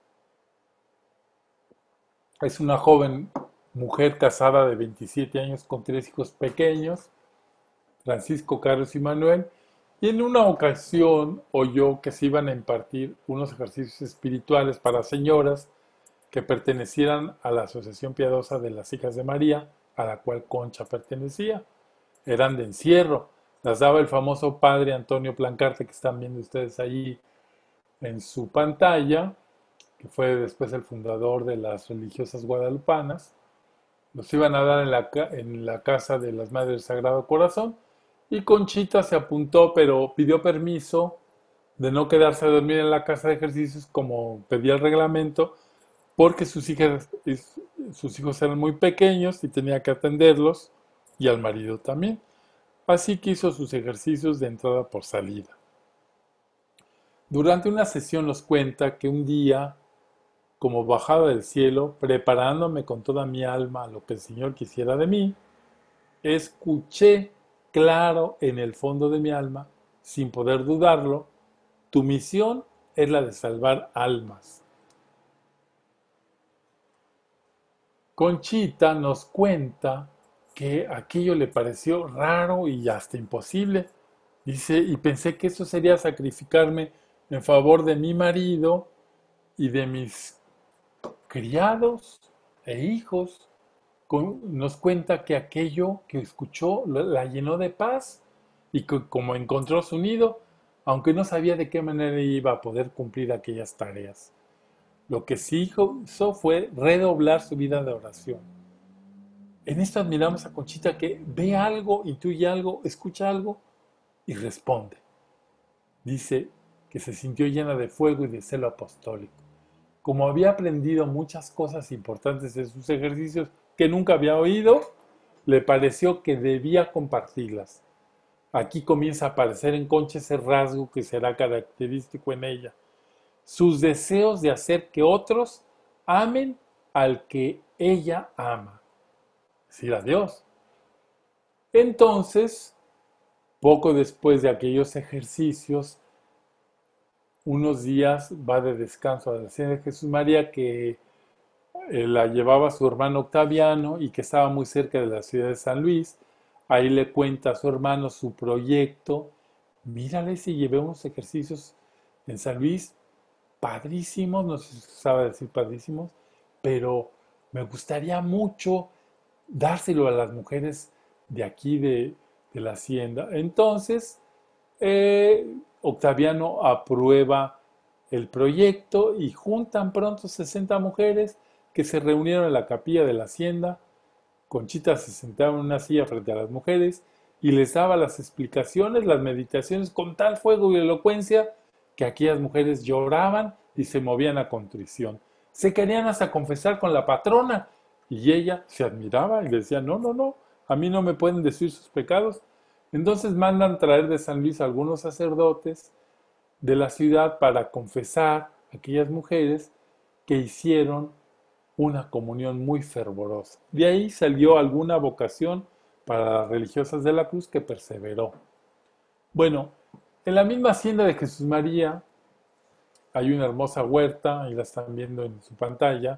es una joven mujer casada de veintisiete años con tres hijos pequeños, Francisco, Carlos y Manuel, y en una ocasión oyó que se iban a impartir unos ejercicios espirituales para señoras que pertenecieran a la Asociación Piadosa de las Hijas de María, a la cual Concha pertenecía. Eran de encierro, las daba el famoso padre Antonio Plancarte, que están viendo ustedes ahí en su pantalla, que fue después el fundador de las religiosas guadalupanas. Los iban a dar en la, en la casa de las Madres del Sagrado Corazón, y Conchita se apuntó, pero pidió permiso de no quedarse a dormir en la casa de ejercicios como pedía el reglamento, porque sus hijas, sus hijos eran muy pequeños y tenía que atenderlos, y al marido también. Así que hizo sus ejercicios de entrada por salida. Durante una sesión nos cuenta que un día, como bajaba del cielo, preparándome con toda mi alma a lo que el Señor quisiera de mí, escuché claro en el fondo de mi alma, sin poder dudarlo: tu misión es la de salvar almas. Conchita nos cuenta que aquello le pareció raro y hasta imposible. Dice, y pensé que eso sería sacrificarme en favor de mi marido y de mis criados e hijos. Con- nos cuenta que aquello que escuchó lo- la llenó de paz y que como encontró su nido, aunque no sabía de qué manera iba a poder cumplir aquellas tareas. Lo que sí hizo fue redoblar su vida de oración. En esto admiramos a Conchita, que ve algo, intuye algo, escucha algo y responde. Dice que se sintió llena de fuego y de celo apostólico. Como había aprendido muchas cosas importantes en sus ejercicios que nunca había oído, le pareció que debía compartirlas. Aquí comienza a aparecer en Concha ese rasgo que será característico en ella: sus deseos de hacer que otros amen al que ella ama, es decir, a Dios. Entonces, poco después de aquellos ejercicios, unos días va de descanso a la Hacienda de Jesús María, que eh, la llevaba su hermano Octaviano y que estaba muy cerca de la ciudad de San Luis. Ahí le cuenta a su hermano su proyecto. Mírale si llevé unos ejercicios en San Luis padrísimos, no sé si sabe decir padrísimos, pero me gustaría mucho dárselo a las mujeres de aquí de, de la hacienda. Entonces, eh, Octaviano aprueba el proyecto y juntan pronto sesenta mujeres que se reunieron en la capilla de la hacienda. Conchita se sentaba en una silla frente a las mujeres y les daba las explicaciones, las meditaciones con tal fuego y elocuencia que aquellas mujeres lloraban y se movían a contrición. Se querían hasta confesar con la patrona y ella se admiraba y decía, no, no, no, a mí no me pueden decir sus pecados. Entonces mandan traer de San Luis a algunos sacerdotes de la ciudad para confesar a aquellas mujeres, que hicieron una comunión muy fervorosa. De ahí salió alguna vocación para las religiosas de la cruz, que perseveró. Bueno, en la misma hacienda de Jesús María hay una hermosa huerta, y la están viendo en su pantalla,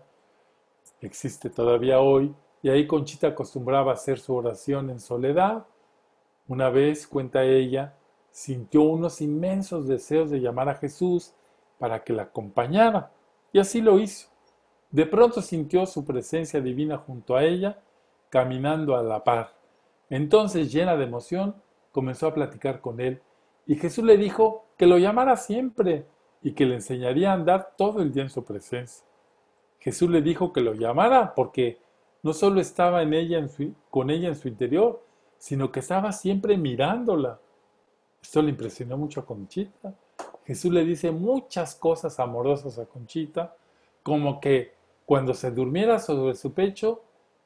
existe todavía hoy, y ahí Conchita acostumbraba a hacer su oración en soledad. Una vez, cuenta ella, sintió unos inmensos deseos de llamar a Jesús para que la acompañara, y así lo hizo. De pronto sintió su presencia divina junto a ella, caminando a la par. Entonces, llena de emoción, comenzó a platicar con él, y Jesús le dijo que lo llamara siempre y que le enseñaría a andar todo el día en su presencia. Jesús le dijo que lo llamara porque no solo estaba en ella, en su, con ella en su interior, sino que estaba siempre mirándola. Esto le impresionó mucho a Conchita. Jesús le dice muchas cosas amorosas a Conchita, como que cuando se durmiera sobre su pecho,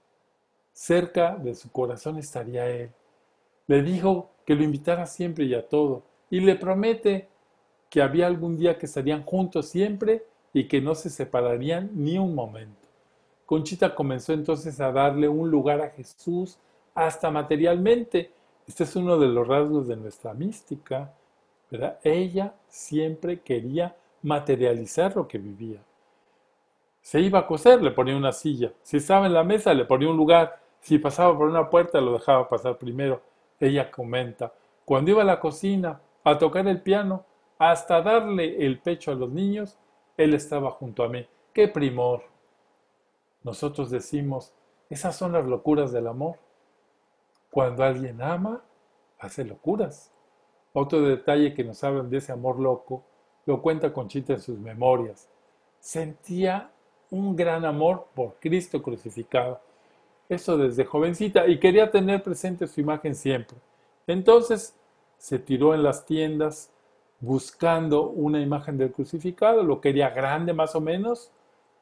cerca de su corazón estaría él. Le dijo que lo invitara siempre y a todo, y le promete que había algún día que estarían juntos siempre y que no se separarían ni un momento. Conchita comenzó entonces a darle un lugar a Jesús, hasta materialmente. Este es uno de los rasgos de nuestra mística, ¿verdad? Ella siempre quería materializar lo que vivía. Se iba a coser, le ponía una silla. Si estaba en la mesa, le ponía un lugar. Si pasaba por una puerta, lo dejaba pasar primero. Ella comenta, cuando iba a la cocina a tocar el piano, hasta darle el pecho a los niños, él estaba junto a mí. ¡Qué primor! Nosotros decimos, esas son las locuras del amor. Cuando alguien ama, hace locuras. Otro detalle que nos hablan de ese amor loco, lo cuenta Conchita en sus memorias. Sentía un gran amor por Cristo crucificado. Eso desde jovencita, y quería tener presente su imagen siempre. Entonces se tiró en las tiendas buscando una imagen del crucificado, lo quería grande más o menos,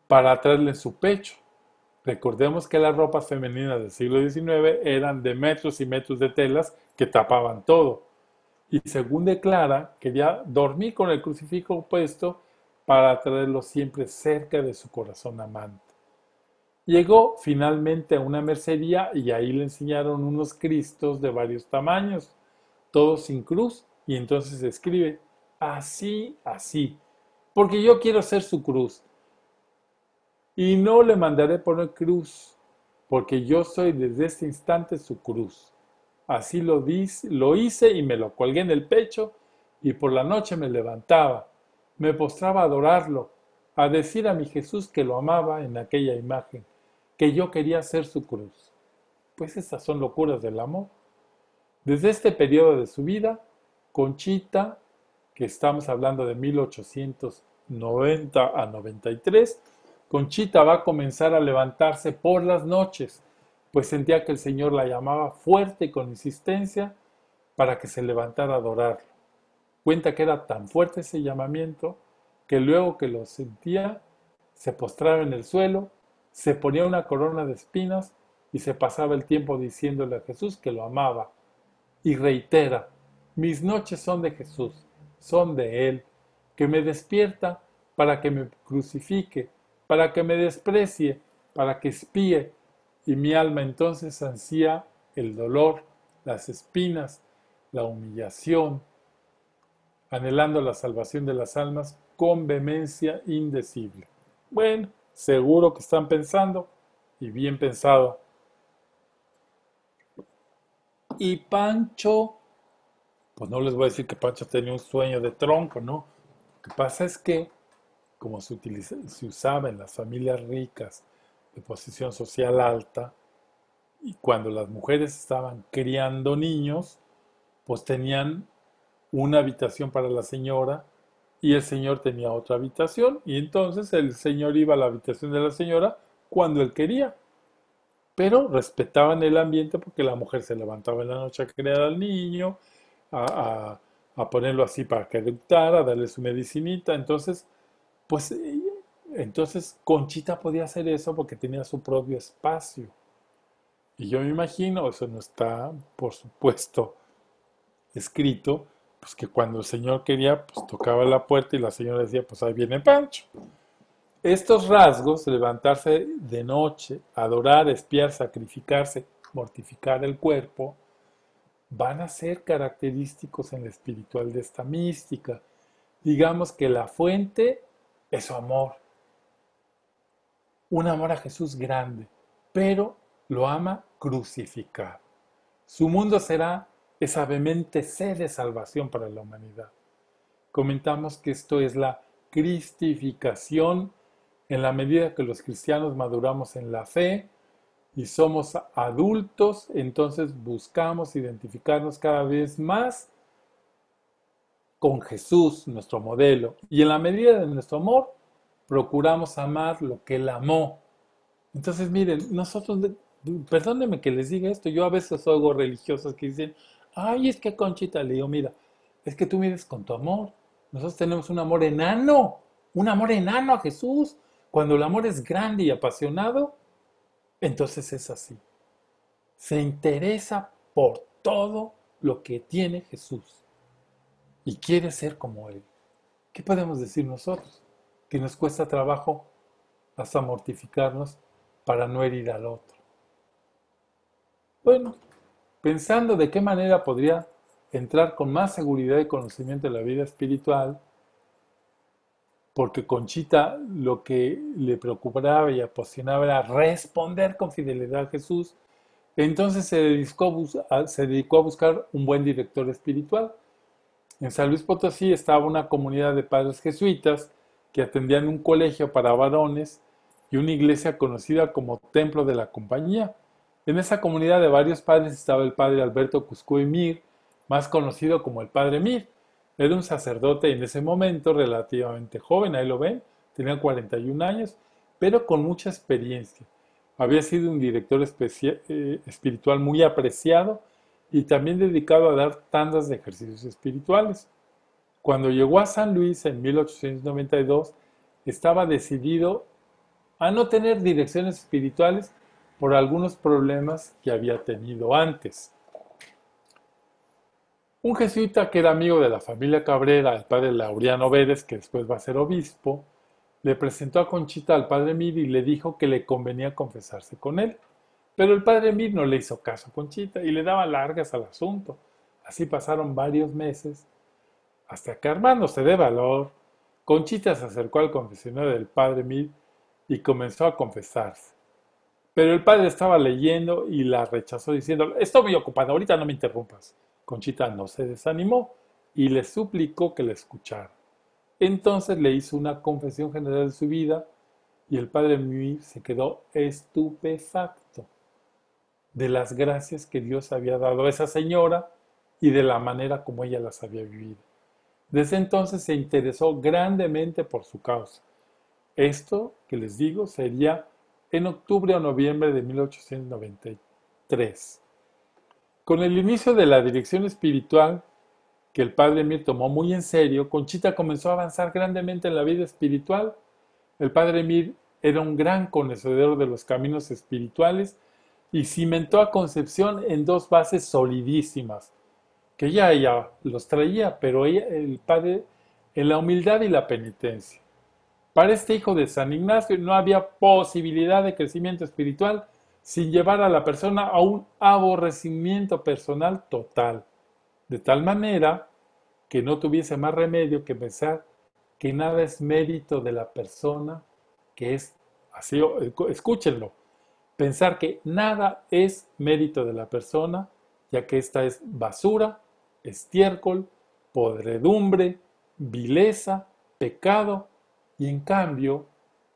para traerle en su pecho. Recordemos que las ropas femeninas del siglo diecinueve eran de metros y metros de telas que tapaban todo. Y según declara, quería dormir con el crucifijo puesto para traerlo siempre cerca de su corazón amante. Llegó finalmente a una mercería y ahí le enseñaron unos cristos de varios tamaños, todos sin cruz, y entonces escribe, así, así, porque yo quiero ser su cruz, y no le mandaré poner cruz, porque yo soy desde este instante su cruz. Así lo, dice, lo hice y me lo colgué en el pecho, y por la noche me levantaba, me postraba a adorarlo, a decir a mi Jesús que lo amaba en aquella imagen, que yo quería ser su cruz. Pues estas son locuras del amor. Desde este periodo de su vida, Conchita, que estamos hablando de mil ochocientos noventa a noventa y tres, Conchita va a comenzar a levantarse por las noches, pues sentía que el Señor la llamaba fuerte y con insistencia para que se levantara a adorarlo. Cuenta que era tan fuerte ese llamamiento que luego que lo sentía, se postraba en el suelo, se ponía una corona de espinas y se pasaba el tiempo diciéndole a Jesús que lo amaba. Y reitera, mis noches son de Jesús, son de Él, que me despierta para que me crucifique, para que me desprecie, para que espíe, y mi alma entonces ansía el dolor, las espinas, la humillación, anhelando la salvación de las almas con vehemencia indecible. Bueno, seguro que están pensando, y bien pensado. Y Pancho, pues no les voy a decir que Pancho tenía un sueño de tronco, ¿no? Lo que pasa es que, como se, utiliza, se usaba en las familias ricas de posición social alta, y cuando las mujeres estaban criando niños, pues tenían una habitación para la señora y el señor tenía otra habitación, y entonces el señor iba a la habitación de la señora cuando él quería, pero respetaban el ambiente porque la mujer se levantaba en la noche a criar al niño, a, a, a ponerlo así para que eructara, a darle su medicinita. Entonces, pues, entonces Conchita podía hacer eso porque tenía su propio espacio. Y yo me imagino, eso no está, por supuesto, escrito, pues que cuando el señor quería, pues tocaba la puerta y la señora decía, pues ahí viene Pancho. Estos rasgos, levantarse de noche, adorar, espiar, sacrificarse, mortificar el cuerpo, van a ser característicos en la espiritual de esta mística. Digamos que la fuente es su amor, un amor a Jesús grande, pero lo ama crucificado. Su mundo será esa vehemente sed de salvación para la humanidad. Comentamos que esto es la cristificación en la medida que los cristianos maduramos en la fe y somos adultos, entonces buscamos identificarnos cada vez más con Jesús, nuestro modelo. Y en la medida de nuestro amor, procuramos amar lo que Él amó. Entonces, miren, nosotros, perdónenme que les diga esto, yo a veces oigo religiosos que dicen, ay, es que Conchita, le digo, mira, es que tú mides con tu amor. Nosotros tenemos un amor enano, un amor enano a Jesús. Cuando el amor es grande y apasionado, entonces es así. Se interesa por todo lo que tiene Jesús y quiere ser como Él. ¿Qué podemos decir nosotros? Que nos cuesta trabajo hasta mortificarnos para no herir al otro. Bueno, pensando de qué manera podría entrar con más seguridad y conocimiento en la vida espiritual, porque Conchita lo que le preocupaba y apasionaba era responder con fidelidad a Jesús, entonces se dedicó, a, se dedicó a buscar un buen director espiritual. En San Luis Potosí estaba una comunidad de padres jesuitas que atendían un colegio para varones y una iglesia conocida como Templo de la Compañía. En esa comunidad de varios padres estaba el padre Alberto Cuscuy Mir, más conocido como el Padre Mir. Era un sacerdote en ese momento relativamente joven, ahí lo ven, tenía cuarenta y un años, pero con mucha experiencia. Había sido un director eh, espiritual muy apreciado y también dedicado a dar tandas de ejercicios espirituales. Cuando llegó a San Luis en mil ochocientos noventa y dos, estaba decidido a no tener direcciones espirituales por algunos problemas que había tenido antes. Un jesuita que era amigo de la familia Cabrera, el padre Laureano Vélez, que después va a ser obispo, le presentó a Conchita al padre Mir y le dijo que le convenía confesarse con él. Pero el padre Mir no le hizo caso a Conchita y le daba largas al asunto. Así pasaron varios meses, hasta que armándose de valor, Conchita se acercó al confesionario del padre Mir y comenzó a confesarse. Pero el padre estaba leyendo y la rechazó diciendo, estoy muy ocupado, ahorita no me interrumpas. Conchita no se desanimó y le suplicó que le escuchara. Entonces le hizo una confesión general de su vida y el padre Mir se quedó estupefacto de las gracias que Dios había dado a esa señora y de la manera como ella las había vivido. Desde entonces se interesó grandemente por su causa. Esto, que les digo, sería en octubre o noviembre de mil ochocientos noventa y tres. Con el inicio de la dirección espiritual, que el padre Mir tomó muy en serio, Conchita comenzó a avanzar grandemente en la vida espiritual. El padre Mir era un gran conocedor de los caminos espirituales y cimentó a Concepción en dos bases solidísimas, que ya ella los traía, pero ella, el padre, en la humildad y la penitencia. Para este hijo de San Ignacio no había posibilidad de crecimiento espiritual sin llevar a la persona a un aborrecimiento personal total, de tal manera que no tuviese más remedio que pensar que nada es mérito de la persona, que es, así, escúchenlo, pensar que nada es mérito de la persona, ya que esta es basura, estiércol, podredumbre, vileza, pecado, y en cambio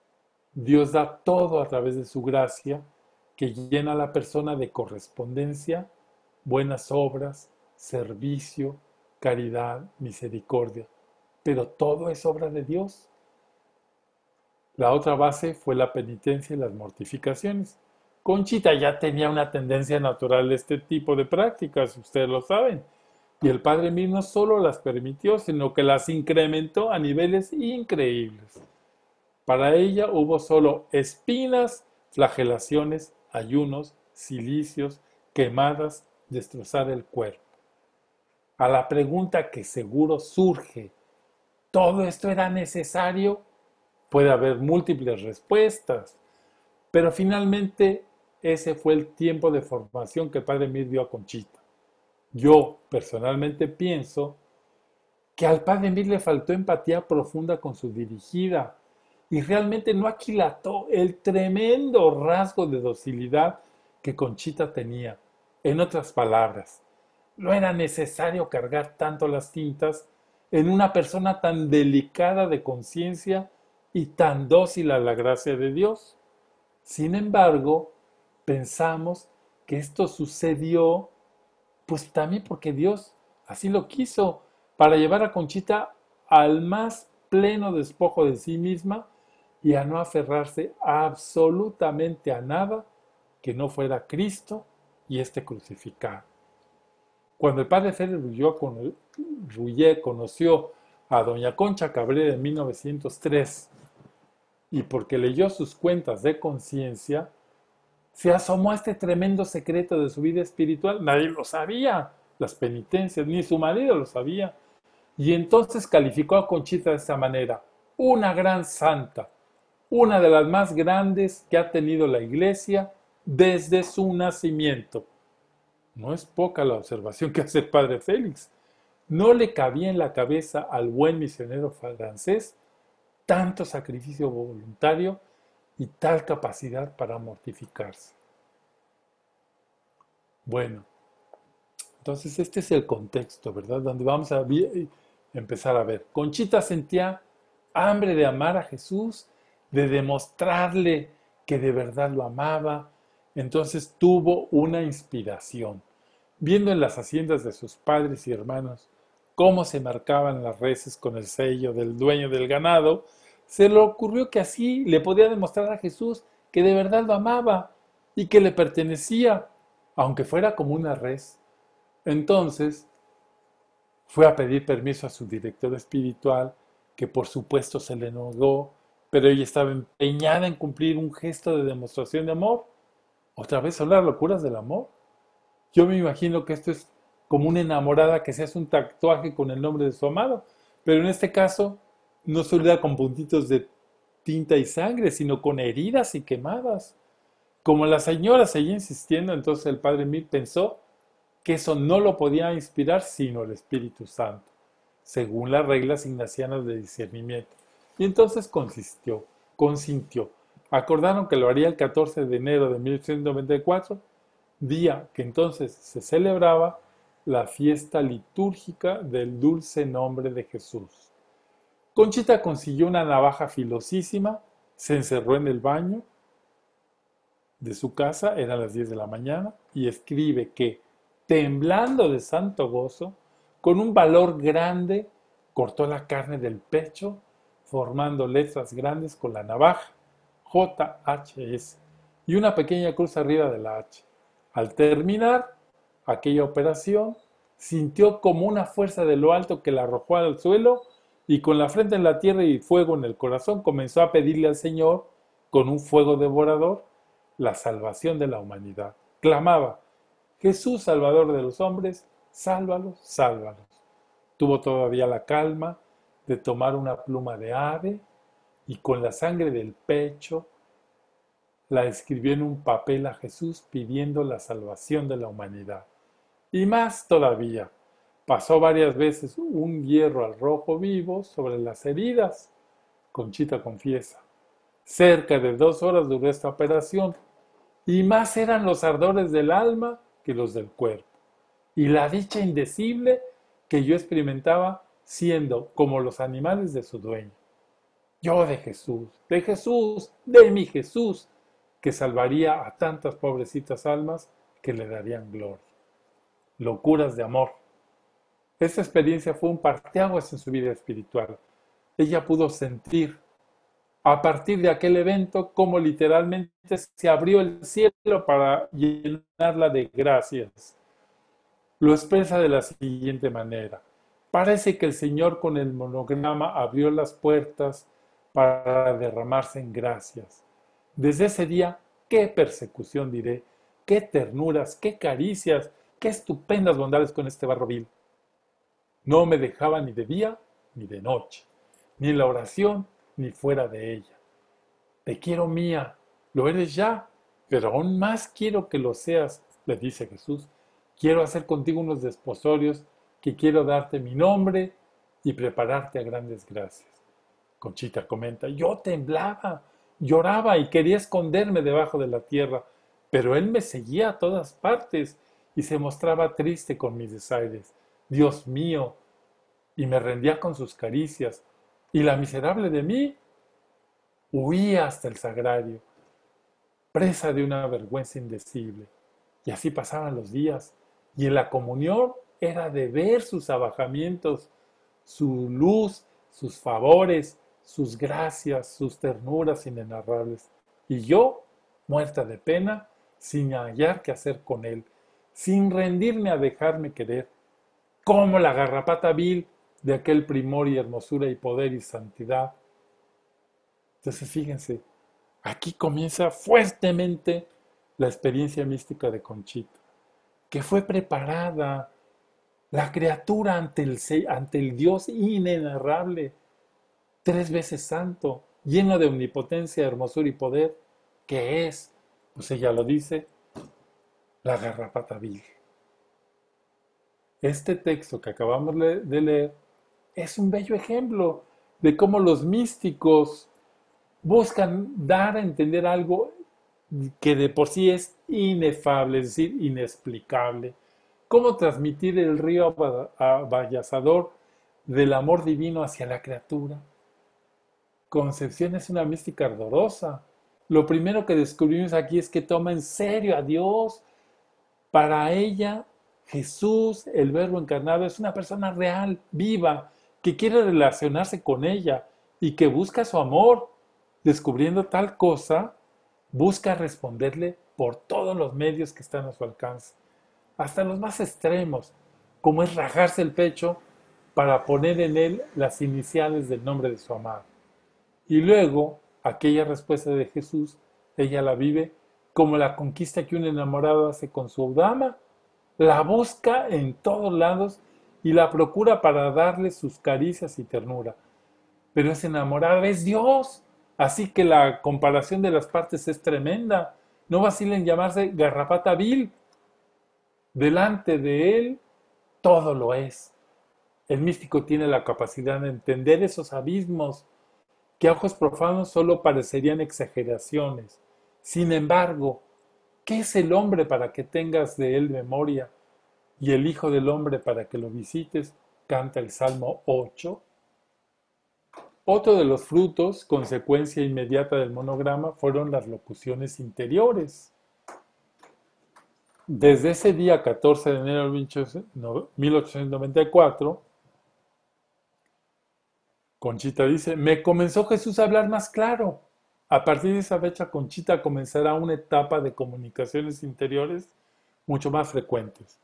Dios da todo a través de su gracia, que llena a la persona de correspondencia, buenas obras, servicio, caridad, misericordia. Pero todo es obra de Dios. La otra base fue la penitencia y las mortificaciones. Conchita ya tenía una tendencia natural de este tipo de prácticas, ustedes lo saben. Y el padre Mir no solo las permitió, sino que las incrementó a niveles increíbles. Para ella hubo solo espinas, flagelaciones, ayunos, cilicios, quemadas, destrozar el cuerpo. A la pregunta que seguro surge, ¿todo esto era necesario? Puede haber múltiples respuestas, pero finalmente ese fue el tiempo de formación que el padre Mir dio a Conchita. Yo personalmente pienso que al padre Mir le faltó empatía profunda con su dirigida y realmente no aquilató el tremendo rasgo de docilidad que Conchita tenía. En otras palabras, no era necesario cargar tanto las tintas en una persona tan delicada de conciencia y tan dócil a la gracia de Dios. Sin embargo, pensamos que esto sucedió pues también porque Dios así lo quiso, para llevar a Conchita al más pleno despojo de sí misma y a no aferrarse absolutamente a nada que no fuera Cristo y este crucificado. Cuando el padre Félix Rullet conoció a doña Concha Cabrera en mil novecientos tres y porque leyó sus cuentas de conciencia, se asomó a este tremendo secreto de su vida espiritual. Nadie lo sabía, las penitencias, ni su marido lo sabía. Y entonces calificó a Conchita de esta manera: una gran santa, una de las más grandes que ha tenido la Iglesia desde su nacimiento. No es poca la observación que hace el padre Félix. No le cabía en la cabeza al buen misionero francés tanto sacrificio voluntario y tal capacidad para mortificarse. Bueno, entonces este es el contexto, ¿verdad? Donde vamos a empezar a ver. Conchita sentía hambre de amar a Jesús, de demostrarle que de verdad lo amaba. Entonces tuvo una inspiración. Viendo en las haciendas de sus padres y hermanos cómo se marcaban las reses con el sello del dueño del ganado, se le ocurrió que así le podía demostrar a Jesús que de verdad lo amaba y que le pertenecía, aunque fuera como una res. Entonces fue a pedir permiso a su director espiritual, que por supuesto se le negó, pero ella estaba empeñada en cumplir un gesto de demostración de amor. Otra vez son las locuras del amor. Yo me imagino que esto es como una enamorada que se hace un tatuaje con el nombre de su amado, pero en este caso no solo era con puntitos de tinta y sangre, sino con heridas y quemadas. Como la señora seguía insistiendo, entonces el padre Mil pensó que eso no lo podía inspirar sino el Espíritu Santo, según las reglas ignacianas de discernimiento. Y entonces consistió, consintió. Acordaron que lo haría el catorce de enero de mil ochocientos noventa y cuatro, día que entonces se celebraba la fiesta litúrgica del dulce nombre de Jesús. Conchita consiguió una navaja filosísima, se encerró en el baño de su casa, eran las diez de la mañana, y escribe que, temblando de santo gozo, con un valor grande, cortó la carne del pecho, formando letras grandes con la navaja, J H S, y una pequeña cruz arriba de la H. Al terminar aquella operación, sintió como una fuerza de lo alto que la arrojó al suelo y con la frente en la tierra y fuego en el corazón comenzó a pedirle al Señor, con un fuego devorador, la salvación de la humanidad. Clamaba: Jesús, Salvador de los hombres, sálvalos, sálvalos. Tuvo todavía la calma de tomar una pluma de ave y con la sangre del pecho la escribió en un papel a Jesús pidiendo la salvación de la humanidad. Y más todavía, pasó varias veces un hierro al rojo vivo sobre las heridas. Conchita confiesa: cerca de dos horas duró esta operación, y más eran los ardores del alma que los del cuerpo, y la dicha indecible que yo experimentaba siendo como los animales de su dueño. Yo de Jesús, de Jesús, de mi Jesús, que salvaría a tantas pobrecitas almas que le darían gloria. Locuras de amor. Esta experiencia fue un parteaguas en su vida espiritual. Ella pudo sentir, a partir de aquel evento, cómo literalmente se abrió el cielo para llenarla de gracias. Lo expresa de la siguiente manera: parece que el Señor con el monograma abrió las puertas para derramarse en gracias. Desde ese día, qué persecución diré, qué ternuras, qué caricias, qué estupendas bondades con este barro vil. No me dejaba ni de día ni de noche, ni en la oración ni fuera de ella. Te quiero mía, lo eres ya, pero aún más quiero que lo seas, le dice Jesús. Quiero hacer contigo unos desposorios, que quiero darte mi nombre y prepararte a grandes gracias. Conchita comenta: yo temblaba, lloraba y quería esconderme debajo de la tierra, pero él me seguía a todas partes y se mostraba triste con mis desaires. Dios mío, y me rendía con sus caricias, y la miserable de mí huía hasta el sagrario, presa de una vergüenza indecible. Y así pasaban los días, y en la comunión era de ver sus abajamientos, su luz, sus favores, sus gracias, sus ternuras inenarrables. Y yo, muerta de pena, sin hallar qué hacer con él, sin rendirme a dejarme querer, como la garrapata vil de aquel primor y hermosura y poder y santidad. Entonces fíjense, aquí comienza fuertemente la experiencia mística de Conchita, que fue preparada, la criatura ante el, ante el Dios inenarrable, tres veces santo, lleno de omnipotencia, hermosura y poder, que es, pues ella lo dice, la garrapata vil. Este texto que acabamos de leer es un bello ejemplo de cómo los místicos buscan dar a entender algo que de por sí es inefable, es decir, inexplicable. Cómo transmitir el río abayazador del amor divino hacia la criatura. Concepción es una mística ardorosa. Lo primero que descubrimos aquí es que toma en serio a Dios. Para ella, Jesús, el Verbo encarnado, es una persona real, viva, que quiere relacionarse con ella y que busca su amor. Descubriendo tal cosa, busca responderle por todos los medios que están a su alcance, hasta los más extremos, como es rajarse el pecho para poner en él las iniciales del nombre de su amado. Y luego, aquella respuesta de Jesús, ella la vive como la conquista que un enamorado hace con su dama. La busca en todos lados y la procura para darle sus caricias y ternura. Pero ese enamorado es Dios. Así que la comparación de las partes es tremenda. No vacilen en llamarse garrapata vil. Delante de él todo lo es. El místico tiene la capacidad de entender esos abismos que a ojos profanos solo parecerían exageraciones. Sin embargo, ¿qué es el hombre para que tengas de él memoria? Y el Hijo del Hombre para que lo visites, canta el Salmo ocho. Otro de los frutos, consecuencia inmediata del monograma, fueron las locuciones interiores. Desde ese día catorce de enero de mil ochocientos noventa y cuatro, Conchita dice, me comenzó Jesús a hablar más claro. A partir de esa fecha, Conchita comenzará una etapa de comunicaciones interiores mucho más frecuentes.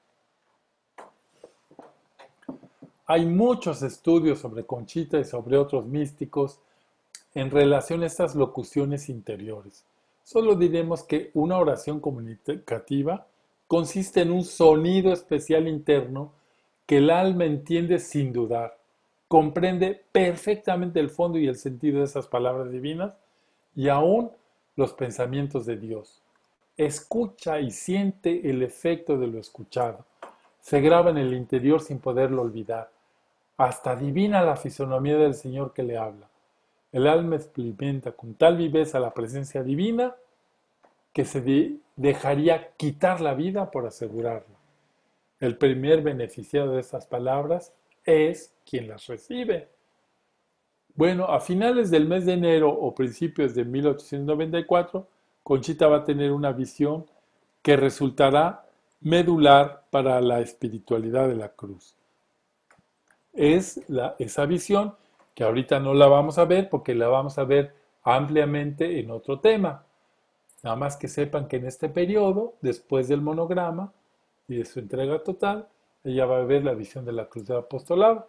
Hay muchos estudios sobre Conchita y sobre otros místicos en relación a estas locuciones interiores. Solo diremos que una oración comunicativa consiste en un sonido especial interno que el alma entiende sin dudar, comprende perfectamente el fondo y el sentido de esas palabras divinas y aún los pensamientos de Dios. Escucha y siente el efecto de lo escuchado. Se graba en el interior sin poderlo olvidar. Hasta adivina la fisonomía del Señor que le habla. El alma experimenta con tal viveza la presencia divina que se de dejaría quitar la vida por asegurarla. El primer beneficiado de estas palabras es quien las recibe. Bueno, a finales del mes de enero o principios de mil ochocientos noventa y cuatro, Conchita va a tener una visión que resultará medular para la espiritualidad de la cruz. Es la, esa visión que ahorita no la vamos a ver porque la vamos a ver ampliamente en otro tema. Nada más que sepan que en este periodo, después del monograma y de su entrega total, ella va a ver la visión de la cruz del apostolado.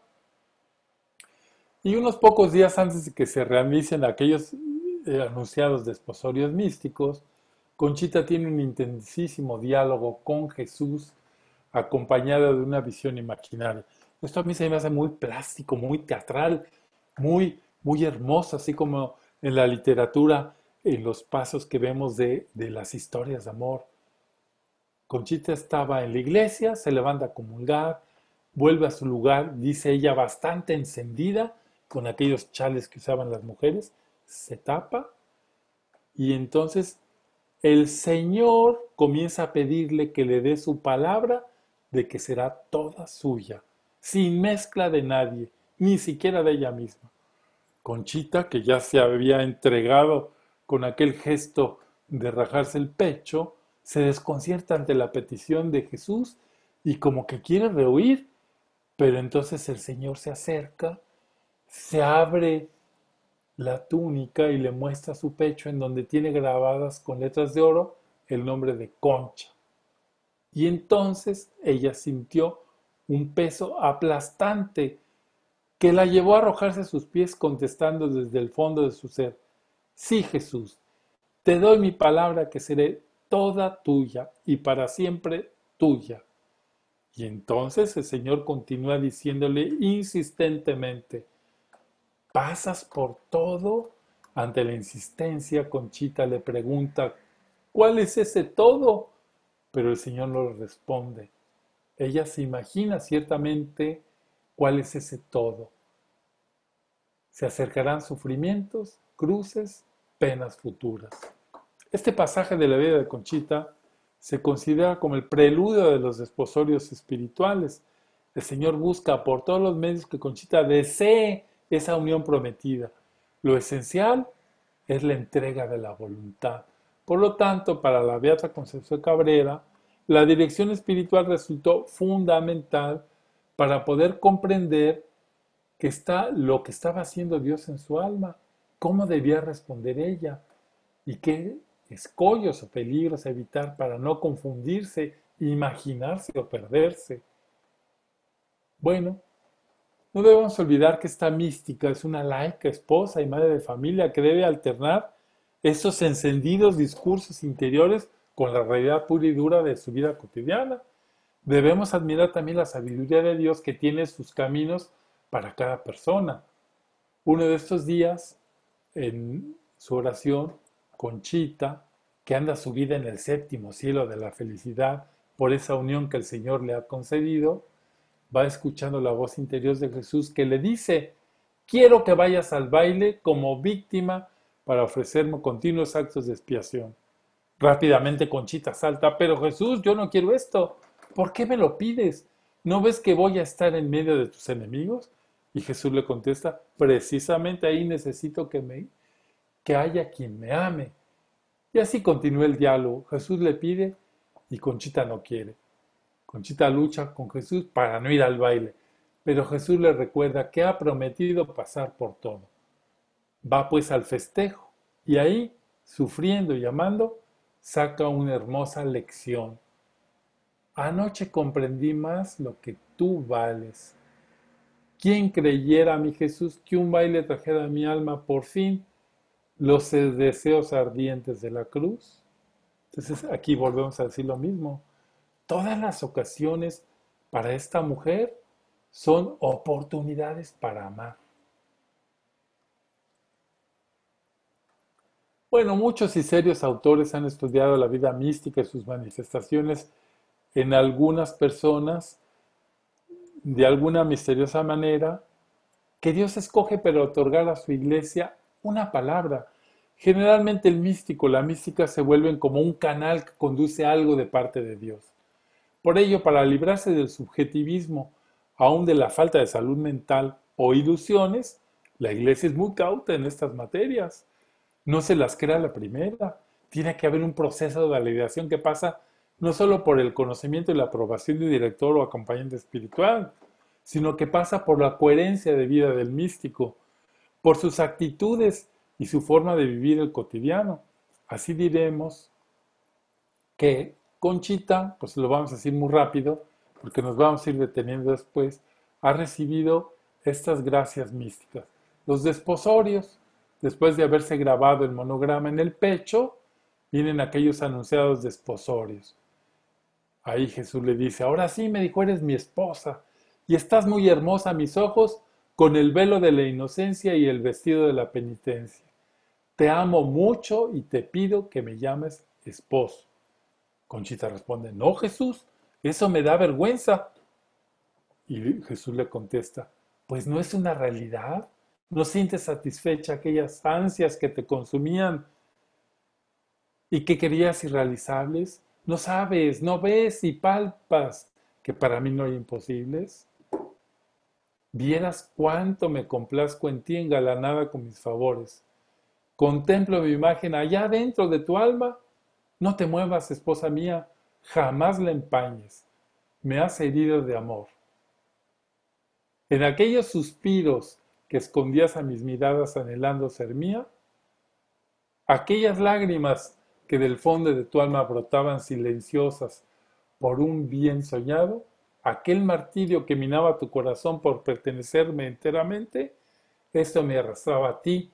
Y unos pocos días antes de que se realicen aquellos eh, anunciados desposorios místicos, Conchita tiene un intensísimo diálogo con Jesús acompañada de una visión imaginaria. Esto a mí se me hace muy plástico, muy teatral, muy, muy hermoso, así como en la literatura, en los pasos que vemos de, de las historias de amor. Conchita estaba en la iglesia, se levanta a comulgar, vuelve a su lugar, dice ella, bastante encendida, con aquellos chales que usaban las mujeres, se tapa y entonces el Señor comienza a pedirle que le dé su palabra de que será toda suya, sin mezcla de nadie, ni siquiera de ella misma. Conchita, que ya se había entregado con aquel gesto de rajarse el pecho, se desconcierta ante la petición de Jesús y como que quiere rehuir, pero entonces el Señor se acerca, se abre la túnica y le muestra su pecho en donde tiene grabadas con letras de oro el nombre de Concha. Y entonces ella sintió un peso aplastante que la llevó a arrojarse a sus pies contestando desde el fondo de su ser, sí Jesús, te doy mi palabra que seré toda tuya y para siempre tuya. Y entonces el Señor continúa diciéndole insistentemente, ¿pasas por todo? Ante la insistencia, Conchita le pregunta, ¿cuál es ese todo? Pero el Señor no le responde. Ella se imagina ciertamente cuál es ese todo. Se acercarán sufrimientos, cruces, penas futuras. Este pasaje de la vida de Conchita se considera como el preludio de los desposorios espirituales. El Señor busca por todos los medios que Conchita desee esa unión prometida. Lo esencial es la entrega de la voluntad. Por lo tanto, para la Beata Concepción Cabrera, la dirección espiritual resultó fundamental para poder comprender que está lo que estaba haciendo Dios en su alma, cómo debía responder ella y qué escollos o peligros evitar para no confundirse, imaginarse o perderse. Bueno, No debemos olvidar que esta mística es una laica, esposa y madre de familia que debe alternar esos encendidos discursos interiores con la realidad pura y dura de su vida cotidiana. Debemos admirar también la sabiduría de Dios que tiene sus caminos para cada persona. Uno de estos días, en su oración, Conchita, que anda subida en el séptimo cielo de la felicidad por esa unión que el Señor le ha concedido, va escuchando la voz interior de Jesús que le dice: quiero que vayas al baile como víctima para ofrecerme continuos actos de expiación. Rápidamente Conchita salta: pero Jesús, yo no quiero esto. ¿Por qué me lo pides? ¿No ves que voy a estar en medio de tus enemigos? Y Jesús le contesta: precisamente ahí necesito que, me, que haya quien me ame. Y así continúa el diálogo. Jesús le pide y Conchita no quiere. Conchita lucha con Jesús para no ir al baile, pero Jesús le recuerda que ha prometido pasar por todo. Va pues al festejo y ahí, sufriendo y amando, saca una hermosa lección. Anoche comprendí más lo que tú vales. ¿Quién creyera a mi Jesús que un baile trajera a mi alma por fin los deseos ardientes de la cruz? Entonces aquí volvemos a decir lo mismo. Todas las ocasiones para esta mujer son oportunidades para amar. Bueno, muchos y serios autores han estudiado la vida mística y sus manifestaciones en algunas personas de alguna misteriosa manera que Dios escoge para otorgar a su iglesia una palabra. Generalmente el místico, la mística se vuelven como un canal que conduce a algo de parte de Dios. Por ello, para librarse del subjetivismo, aún de la falta de salud mental o ilusiones, la iglesia es muy cauta en estas materias. No se las crea la primera. Tiene que haber un proceso de validación que pasa no solo por el conocimiento y la aprobación de un director o acompañante espiritual, sino que pasa por la coherencia de vida del místico, por sus actitudes y su forma de vivir el cotidiano. Así diremos que Conchita, pues lo vamos a decir muy rápido, porque nos vamos a ir deteniendo después, ha recibido estas gracias místicas. Los desposorios, después de haberse grabado el monograma en el pecho, vienen aquellos anunciados desposorios. Ahí Jesús le dice: ahora sí, me dijo, eres mi esposa, y estás muy hermosa a mis ojos, con el velo de la inocencia y el vestido de la penitencia. Te amo mucho y te pido que me llames esposo. Conchita responde: no, Jesús, eso me da vergüenza. Y Jesús le contesta: pues no es una realidad. ¿No sientes satisfecha aquellas ansias que te consumían y que querías irrealizables? ¿No sabes, no ves y palpas que para mí no hay imposibles? Vieras cuánto me complazco en ti engalanada con mis favores. Contemplo mi imagen allá dentro de tu alma. No te muevas, esposa mía, jamás la empañes. Me has herido de amor. En aquellos suspiros que escondías a mis miradas anhelando ser mía, aquellas lágrimas que del fondo de tu alma brotaban silenciosas por un bien soñado, aquel martirio que minaba tu corazón por pertenecerme enteramente, esto me arrastraba a ti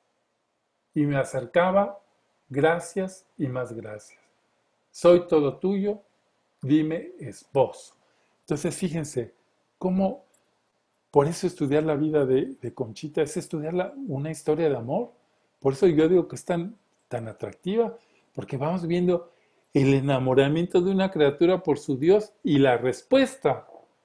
y me acercaba gracias y más gracias. Soy todo tuyo, dime esposo. Entonces fíjense cómo, por eso estudiar la vida de, de Conchita es estudiar la, una historia de amor. Por eso yo digo que es tan, tan atractiva, porque vamos viendo el enamoramiento de una criatura por su Dios y la respuesta.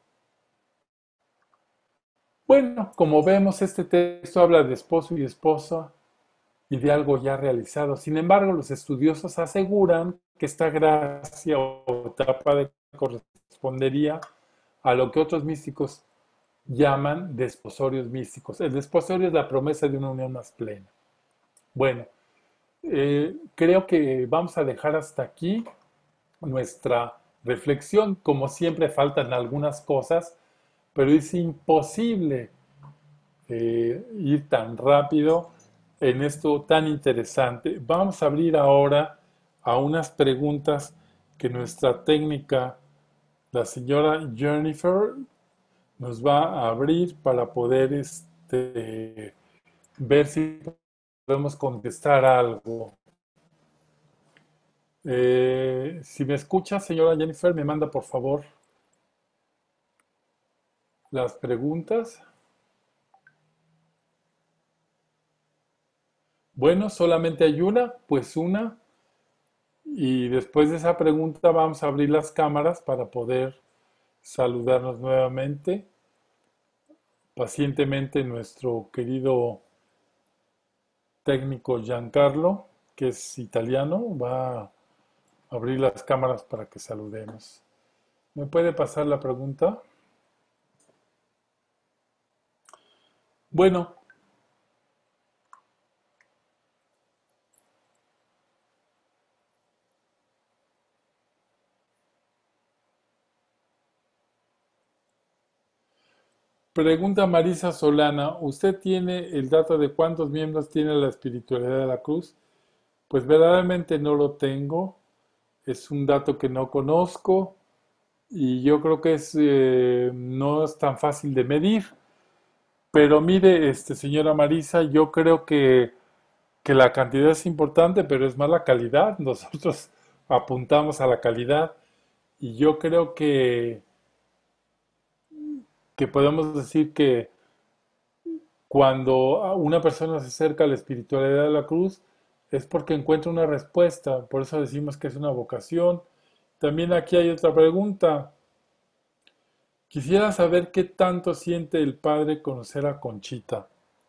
Bueno, como vemos, este texto habla de esposo y esposa y de algo ya realizado. Sin embargo, los estudiosos aseguran que esta gracia o etapa de correspondería a lo que otros místicos llaman desposorios místicos. El desposorio es la promesa de una unión más plena. Bueno, eh, creo que vamos a dejar hasta aquí nuestra reflexión. Como siempre faltan algunas cosas, pero es imposible eh, ir tan rápido en esto tan interesante. Vamos a abrir ahora a unas preguntas que nuestra técnica, la señora Jennifer, nos va a abrir para poder este, ver si podemos contestar algo. Eh, si me escucha, señora Jennifer, me manda por favor las preguntas. Bueno, solamente hay una, pues una. Y después de esa pregunta vamos a abrir las cámaras para poder saludarnos nuevamente. Pacientemente nuestro querido técnico Giancarlo, que es italiano, va a abrir las cámaras para que saludemos. ¿Me puede pasar la pregunta? Bueno, pregunta Marisa Solana, ¿usted tiene el dato de cuántos miembros tiene la espiritualidad de la cruz? Pues verdaderamente no lo tengo, es un dato que no conozco y yo creo que es, eh, no es tan fácil de medir. Pero mire, este, señora Marisa, yo creo que, que la cantidad es importante, pero es más la calidad. Nosotros apuntamos a la calidad y yo creo que, que podemos decir que cuando una persona se acerca a la espiritualidad de la cruz es porque encuentra una respuesta. Por eso decimos que es una vocación. También aquí hay otra pregunta. Quisiera saber qué tanto siente el padre conocer a Conchita.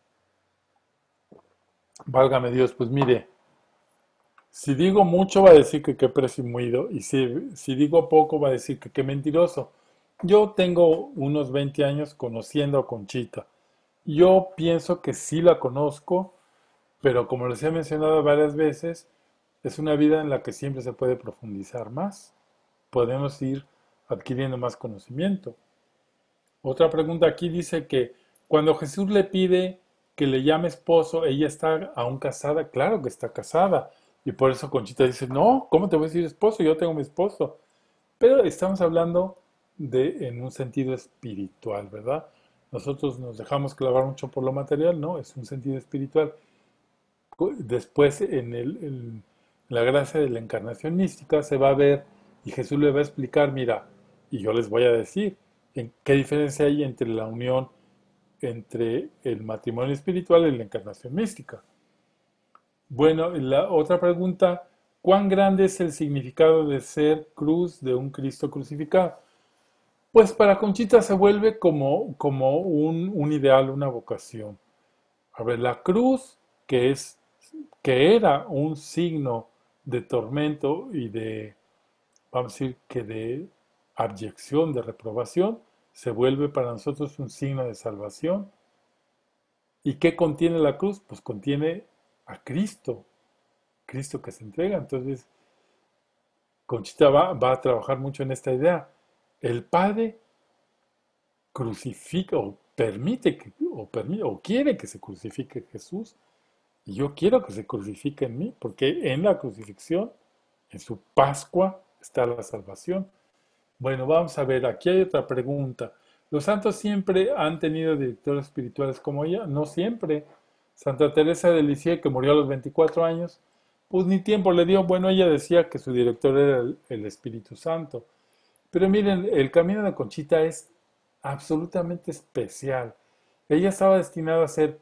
Válgame Dios, pues mire. Si digo mucho va a decir que qué presumido y si, si digo poco va a decir que qué mentiroso. Yo tengo unos veinte años conociendo a Conchita. Yo pienso que sí la conozco, pero como les he mencionado varias veces, es una vida en la que siempre se puede profundizar más. Podemos ir adquiriendo más conocimiento. Otra pregunta aquí dice que cuando Jesús le pide que le llame esposo, ella está aún casada. Claro que está casada. Y por eso Conchita dice, no, ¿cómo te voy a decir esposo? Yo tengo mi esposo. Pero estamos hablando de en un sentido espiritual, ¿verdad? Nosotros nos dejamos clavar mucho por lo material, ¿no? Es un sentido espiritual. Después, en, el, en la gracia de la encarnación mística, se va a ver y Jesús le va a explicar, mira, y yo les voy a decir, en qué diferencia hay entre la unión entre el matrimonio espiritual y la encarnación mística. Bueno, la otra pregunta, ¿cuán grande es el significado de ser cruz de un Cristo crucificado? Pues para Conchita se vuelve como, como un, un ideal, una vocación. A ver, la cruz, que es, que era un signo de tormento y de, vamos a decir, que de abyección, de reprobación, se vuelve para nosotros un signo de salvación. ¿Y qué contiene la cruz? Pues contiene a Cristo, Cristo que se entrega. Entonces, Conchita va, va a trabajar mucho en esta idea. El Padre crucifica o permite que, o, permite, o quiere que se crucifique Jesús. Y yo quiero que se crucifique en mí, porque en la crucifixión, en su Pascua, está la salvación. Bueno, vamos a ver, aquí hay otra pregunta. ¿Los santos siempre han tenido directores espirituales como ella? No siempre. Santa Teresa de Lisieux, que murió a los veinticuatro años, pues ni tiempo le dio. Bueno, ella decía que su director era el, el Espíritu Santo. Pero miren, el camino de Conchita es absolutamente especial. Ella estaba destinada a ser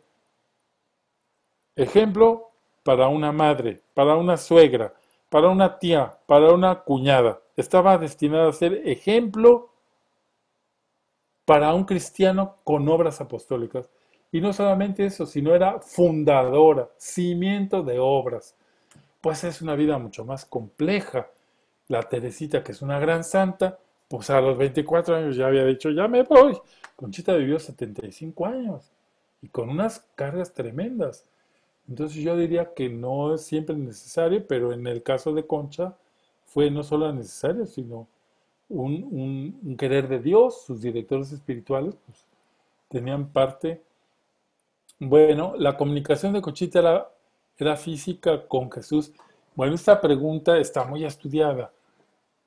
ejemplo para una madre, para una suegra, para una tía, para una cuñada. Estaba destinada a ser ejemplo para un cristiano con obras apostólicas. Y no solamente eso, sino era fundadora, cimiento de obras. Pues es una vida mucho más compleja. La Teresita, que es una gran santa, pues a los veinticuatro años ya había dicho, ya me voy. Conchita vivió setenta y cinco años y con unas cargas tremendas. Entonces yo diría que no es siempre necesario, pero en el caso de Concha fue no solo necesario, sino un, un- un querer de Dios. Sus directores espirituales pues, tenían parte. Bueno, la comunicación de Conchita era, era física con Jesús. Bueno, esta pregunta está muy estudiada.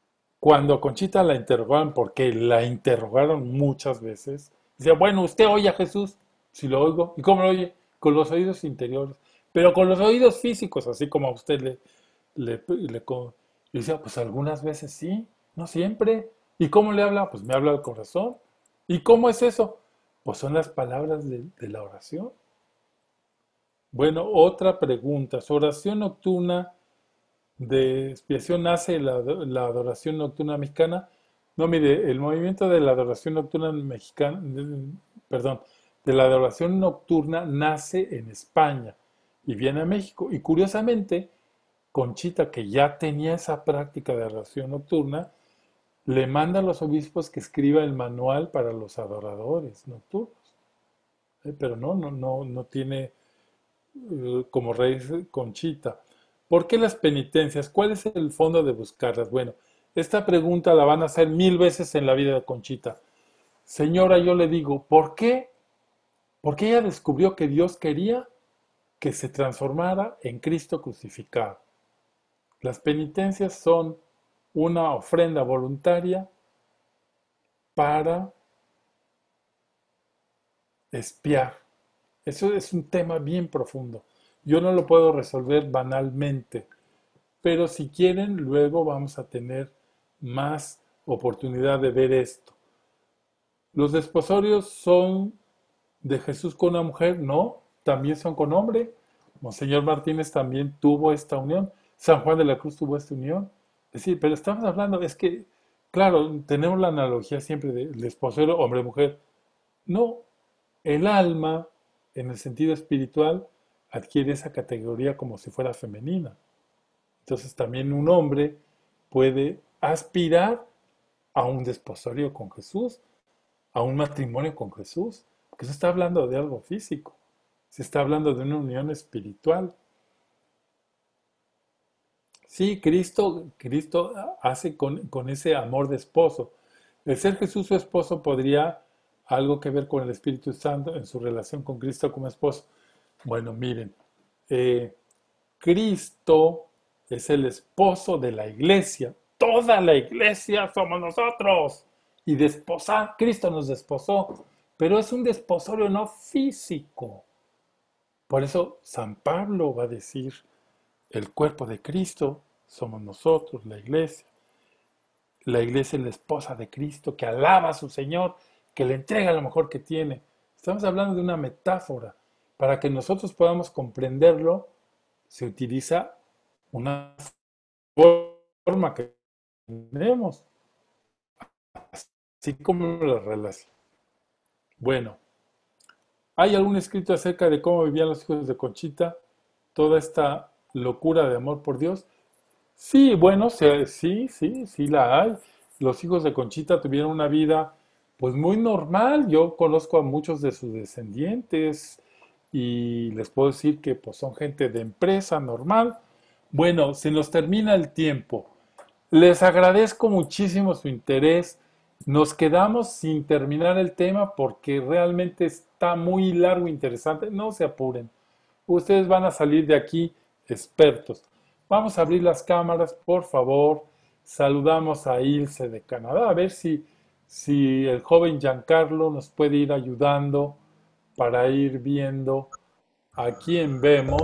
cuando a Conchita la interrogaron, porque la interrogaron muchas veces, decía, bueno, ¿usted oye a Jesús? Si lo oigo. ¿Y cómo lo oye? Con los oídos interiores, pero con los oídos físicos, así como a usted le... le, le co- y decía, pues algunas veces sí, no siempre. ¿Y cómo le habla? Pues me habla el corazón. ¿Y cómo es eso? Pues son las palabras de, de la oración. Bueno, otra pregunta. ¿Su oración nocturna de expiación nace la, la adoración nocturna mexicana? No, mire, el movimiento de la adoración nocturna mexicana, de- perdón, de la adoración nocturna nace en España y viene a México. Y curiosamente, Conchita, que ya tenía esa práctica de adoración nocturna, le manda a los obispos que escriba el manual para los adoradores nocturnos. Eh, Pero no, no, no, no tiene eh, como raíz Conchita. ¿Por qué las penitencias? ¿Cuál es el fondo de buscarlas? Bueno, esta pregunta la van a hacer mil veces en la vida de Conchita. Señora, yo le digo, ¿por qué? Porque ella descubrió que Dios quería que se transformara en Cristo crucificado. Las penitencias son una ofrenda voluntaria para expiar. Eso es un tema bien profundo. Yo no lo puedo resolver banalmente, pero si quieren, luego vamos a tener más oportunidad de ver esto. ¿Los desposorios son de Jesús con una mujer? No, también son con hombre. Monseñor Martínez también tuvo esta unión. San Juan de la Cruz tuvo esta unión. Es decir, pero estamos hablando, es que, claro, tenemos la analogía siempre del desposorio hombre-mujer. No, el alma, en el sentido espiritual, adquiere esa categoría como si fuera femenina. Entonces también un hombre puede aspirar a un desposorio con Jesús, a un matrimonio con Jesús, porque se está hablando de algo físico, se está hablando de una unión espiritual. Sí, Cristo, Cristo hace con, con ese amor de esposo. El ser Jesús su esposo podría algo que ver con el Espíritu Santo en su relación con Cristo como esposo. Bueno, miren, eh, Cristo es el esposo de la iglesia. Toda la iglesia somos nosotros. Y desposar, Cristo nos desposó, pero es un desposorio no físico. Por eso San Pablo va a decir, el cuerpo de Cristo somos nosotros, la iglesia. La iglesia es la esposa de Cristo que alaba a su Señor, que le entrega lo mejor que tiene. Estamos hablando de una metáfora. Para que nosotros podamos comprenderlo, se utiliza una forma que tenemos, así como la relación. Bueno, ¿hay algún escrito acerca de cómo vivían los hijos de Conchita toda esta locura de amor por Dios? Sí, bueno, sí, sí, sí, sí la hay. Los hijos de Conchita tuvieron una vida pues muy normal. Yo conozco a muchos de sus descendientes y les puedo decir que pues son gente de empresa normal. Bueno, se nos termina el tiempo. Les agradezco muchísimo su interés. Nos quedamos sin terminar el tema porque realmente está muy largo e interesante. No se apuren. Ustedes van a salir de aquí expertos. Vamos a abrir las cámaras, por favor. Saludamos a Ilse de Canadá. A ver si, si el joven Giancarlo nos puede ir ayudando para ir viendo a quién vemos.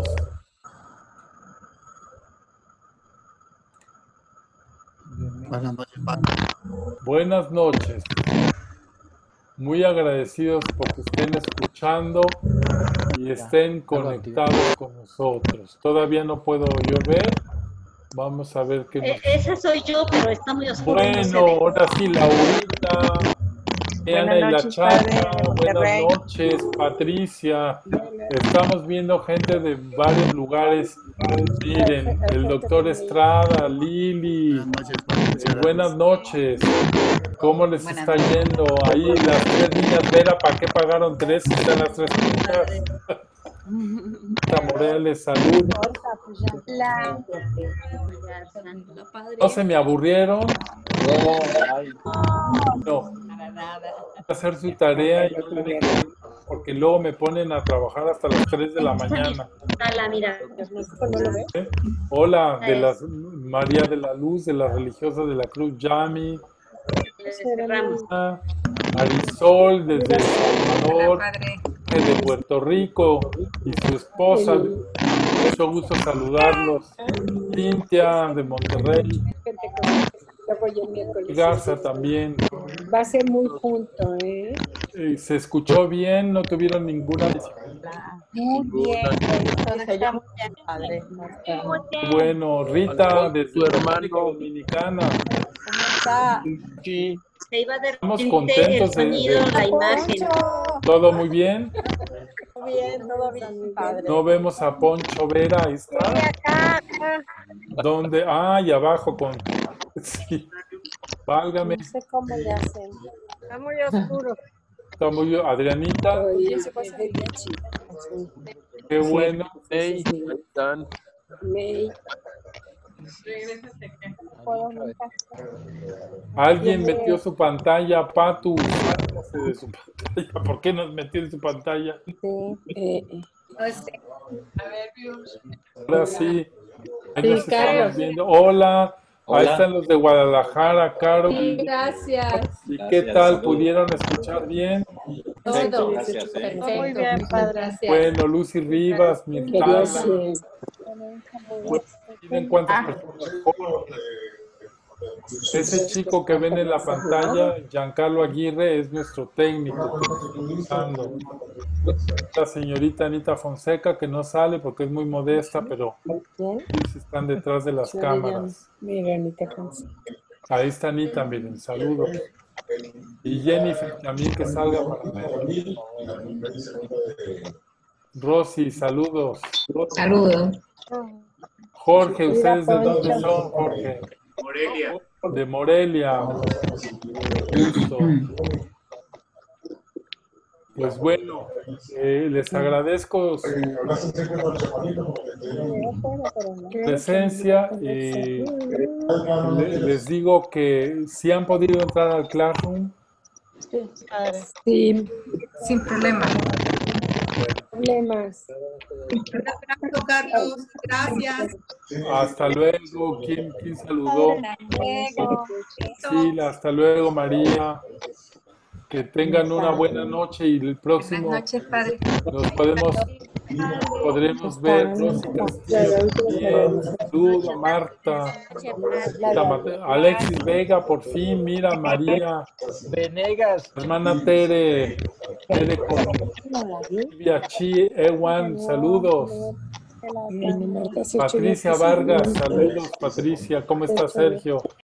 Buenas noches, padre. Buenas noches. Muy agradecidos porque estén escuchando y estén Ya lo activé. conectados con nosotros. Todavía no puedo yo ver. Vamos a ver qué E- nos... ese soy yo, pero está muy oscuro y no se Bueno, ve. ahora sí, Laurita, Diana Buenas y la noches, padre, Chacha, de buenas Monterrey. noches, Patricia. Estamos viendo gente de varios lugares. Miren, el doctor Estrada, Lili, Buenas noches, eh, Patricia. buenas noches. ¿Cómo les Buenas está noches. yendo? Ahí las tres niñas, Vera, ¿para qué pagaron tres si están las tres juntas? Morales, salud. La... ¿No se me aburrieron? No. Para nada. Hacer su tarea. Yo le dije, porque luego me ponen a trabajar hasta las tres de la mañana. Ala, mira. ¿Eh? Hola, de las María de la Luz, de las religiosas de la Cruz, Yami, Ramos. Marisol, desde El Salvador, de Puerto Rico, y su esposa. Mucho gusto saludarlos. Cintia, de Monterrey. Garza también. Va a ser muy junto, ¿eh? Eh, ¿Se escuchó bien? ¿No tuvieron ninguna dificultad? Muy bien. Padre. Bueno, Rita, desde Tu hermano. República Dominicana. Está. Sí. Se iba de Estamos repente el contentos de- sonido, de- la imagen. ¿Todo muy bien? Muy bien, todo bien, padre. No vemos a Poncho Vera, ahí está. Acá, acá. ¿Dónde? Ah, y abajo con... Sí. Válgame. No sé cómo le hacen. Está muy oscuro. Está muy... Adrianita, qué bueno. Hey, ahí están. May. Alguien metió su pantalla, Patu. Sálgase de su pantalla. ¿Por qué nos metió en su pantalla? Sí, eh, Ahora sí. Ahí Sí, nos estamos Carlos. viendo. Hola. Ahí Hola. están los de Guadalajara, Caro. sí, gracias. ¿Y Gracias, qué tal? saludos. ¿Pudieron escuchar bien? Todo. Gracias, eh. Perfecto. Muy bien, padre. Gracias. Bueno, Lucy Rivas, Que Mirtala. Dios eh, Miren cuántas personas. Ese chico que ven en la pantalla, Giancarlo Aguirre, es nuestro técnico que nos está usando. La señorita Anita Fonseca, que no sale porque es muy modesta, pero bien. ellos están detrás de las cámaras. Mira, Anita Fonseca. Ahí está Anita, miren, saludos. Y Jennifer también, que salga para ver. Rosy, saludos. Saludos. Jorge, ¿ustedes de dónde son, Jorge? Morelia. De Morelia. Gusto. Pues bueno, eh, les agradezco su presencia y le- les digo que si han podido entrar al Classroom, Sí, Sin problema. problemas. Abrazo, Carlos. Gracias. hasta luego. ¿Quién, quién saludó? Luego. Sí, hasta luego, María. Que tengan una buena noche y el próximo Buenas noches, padre. nos podemos podremos ver Rosy Castillo también. Saludos a Marta, a Mate- Alexis Vega, por fin, mira María, Venegas. hermana Tere, Tere con Silvia Chi, Ewan, saludos. Patricia Vargas, saludos Patricia, ¿cómo está Sergio?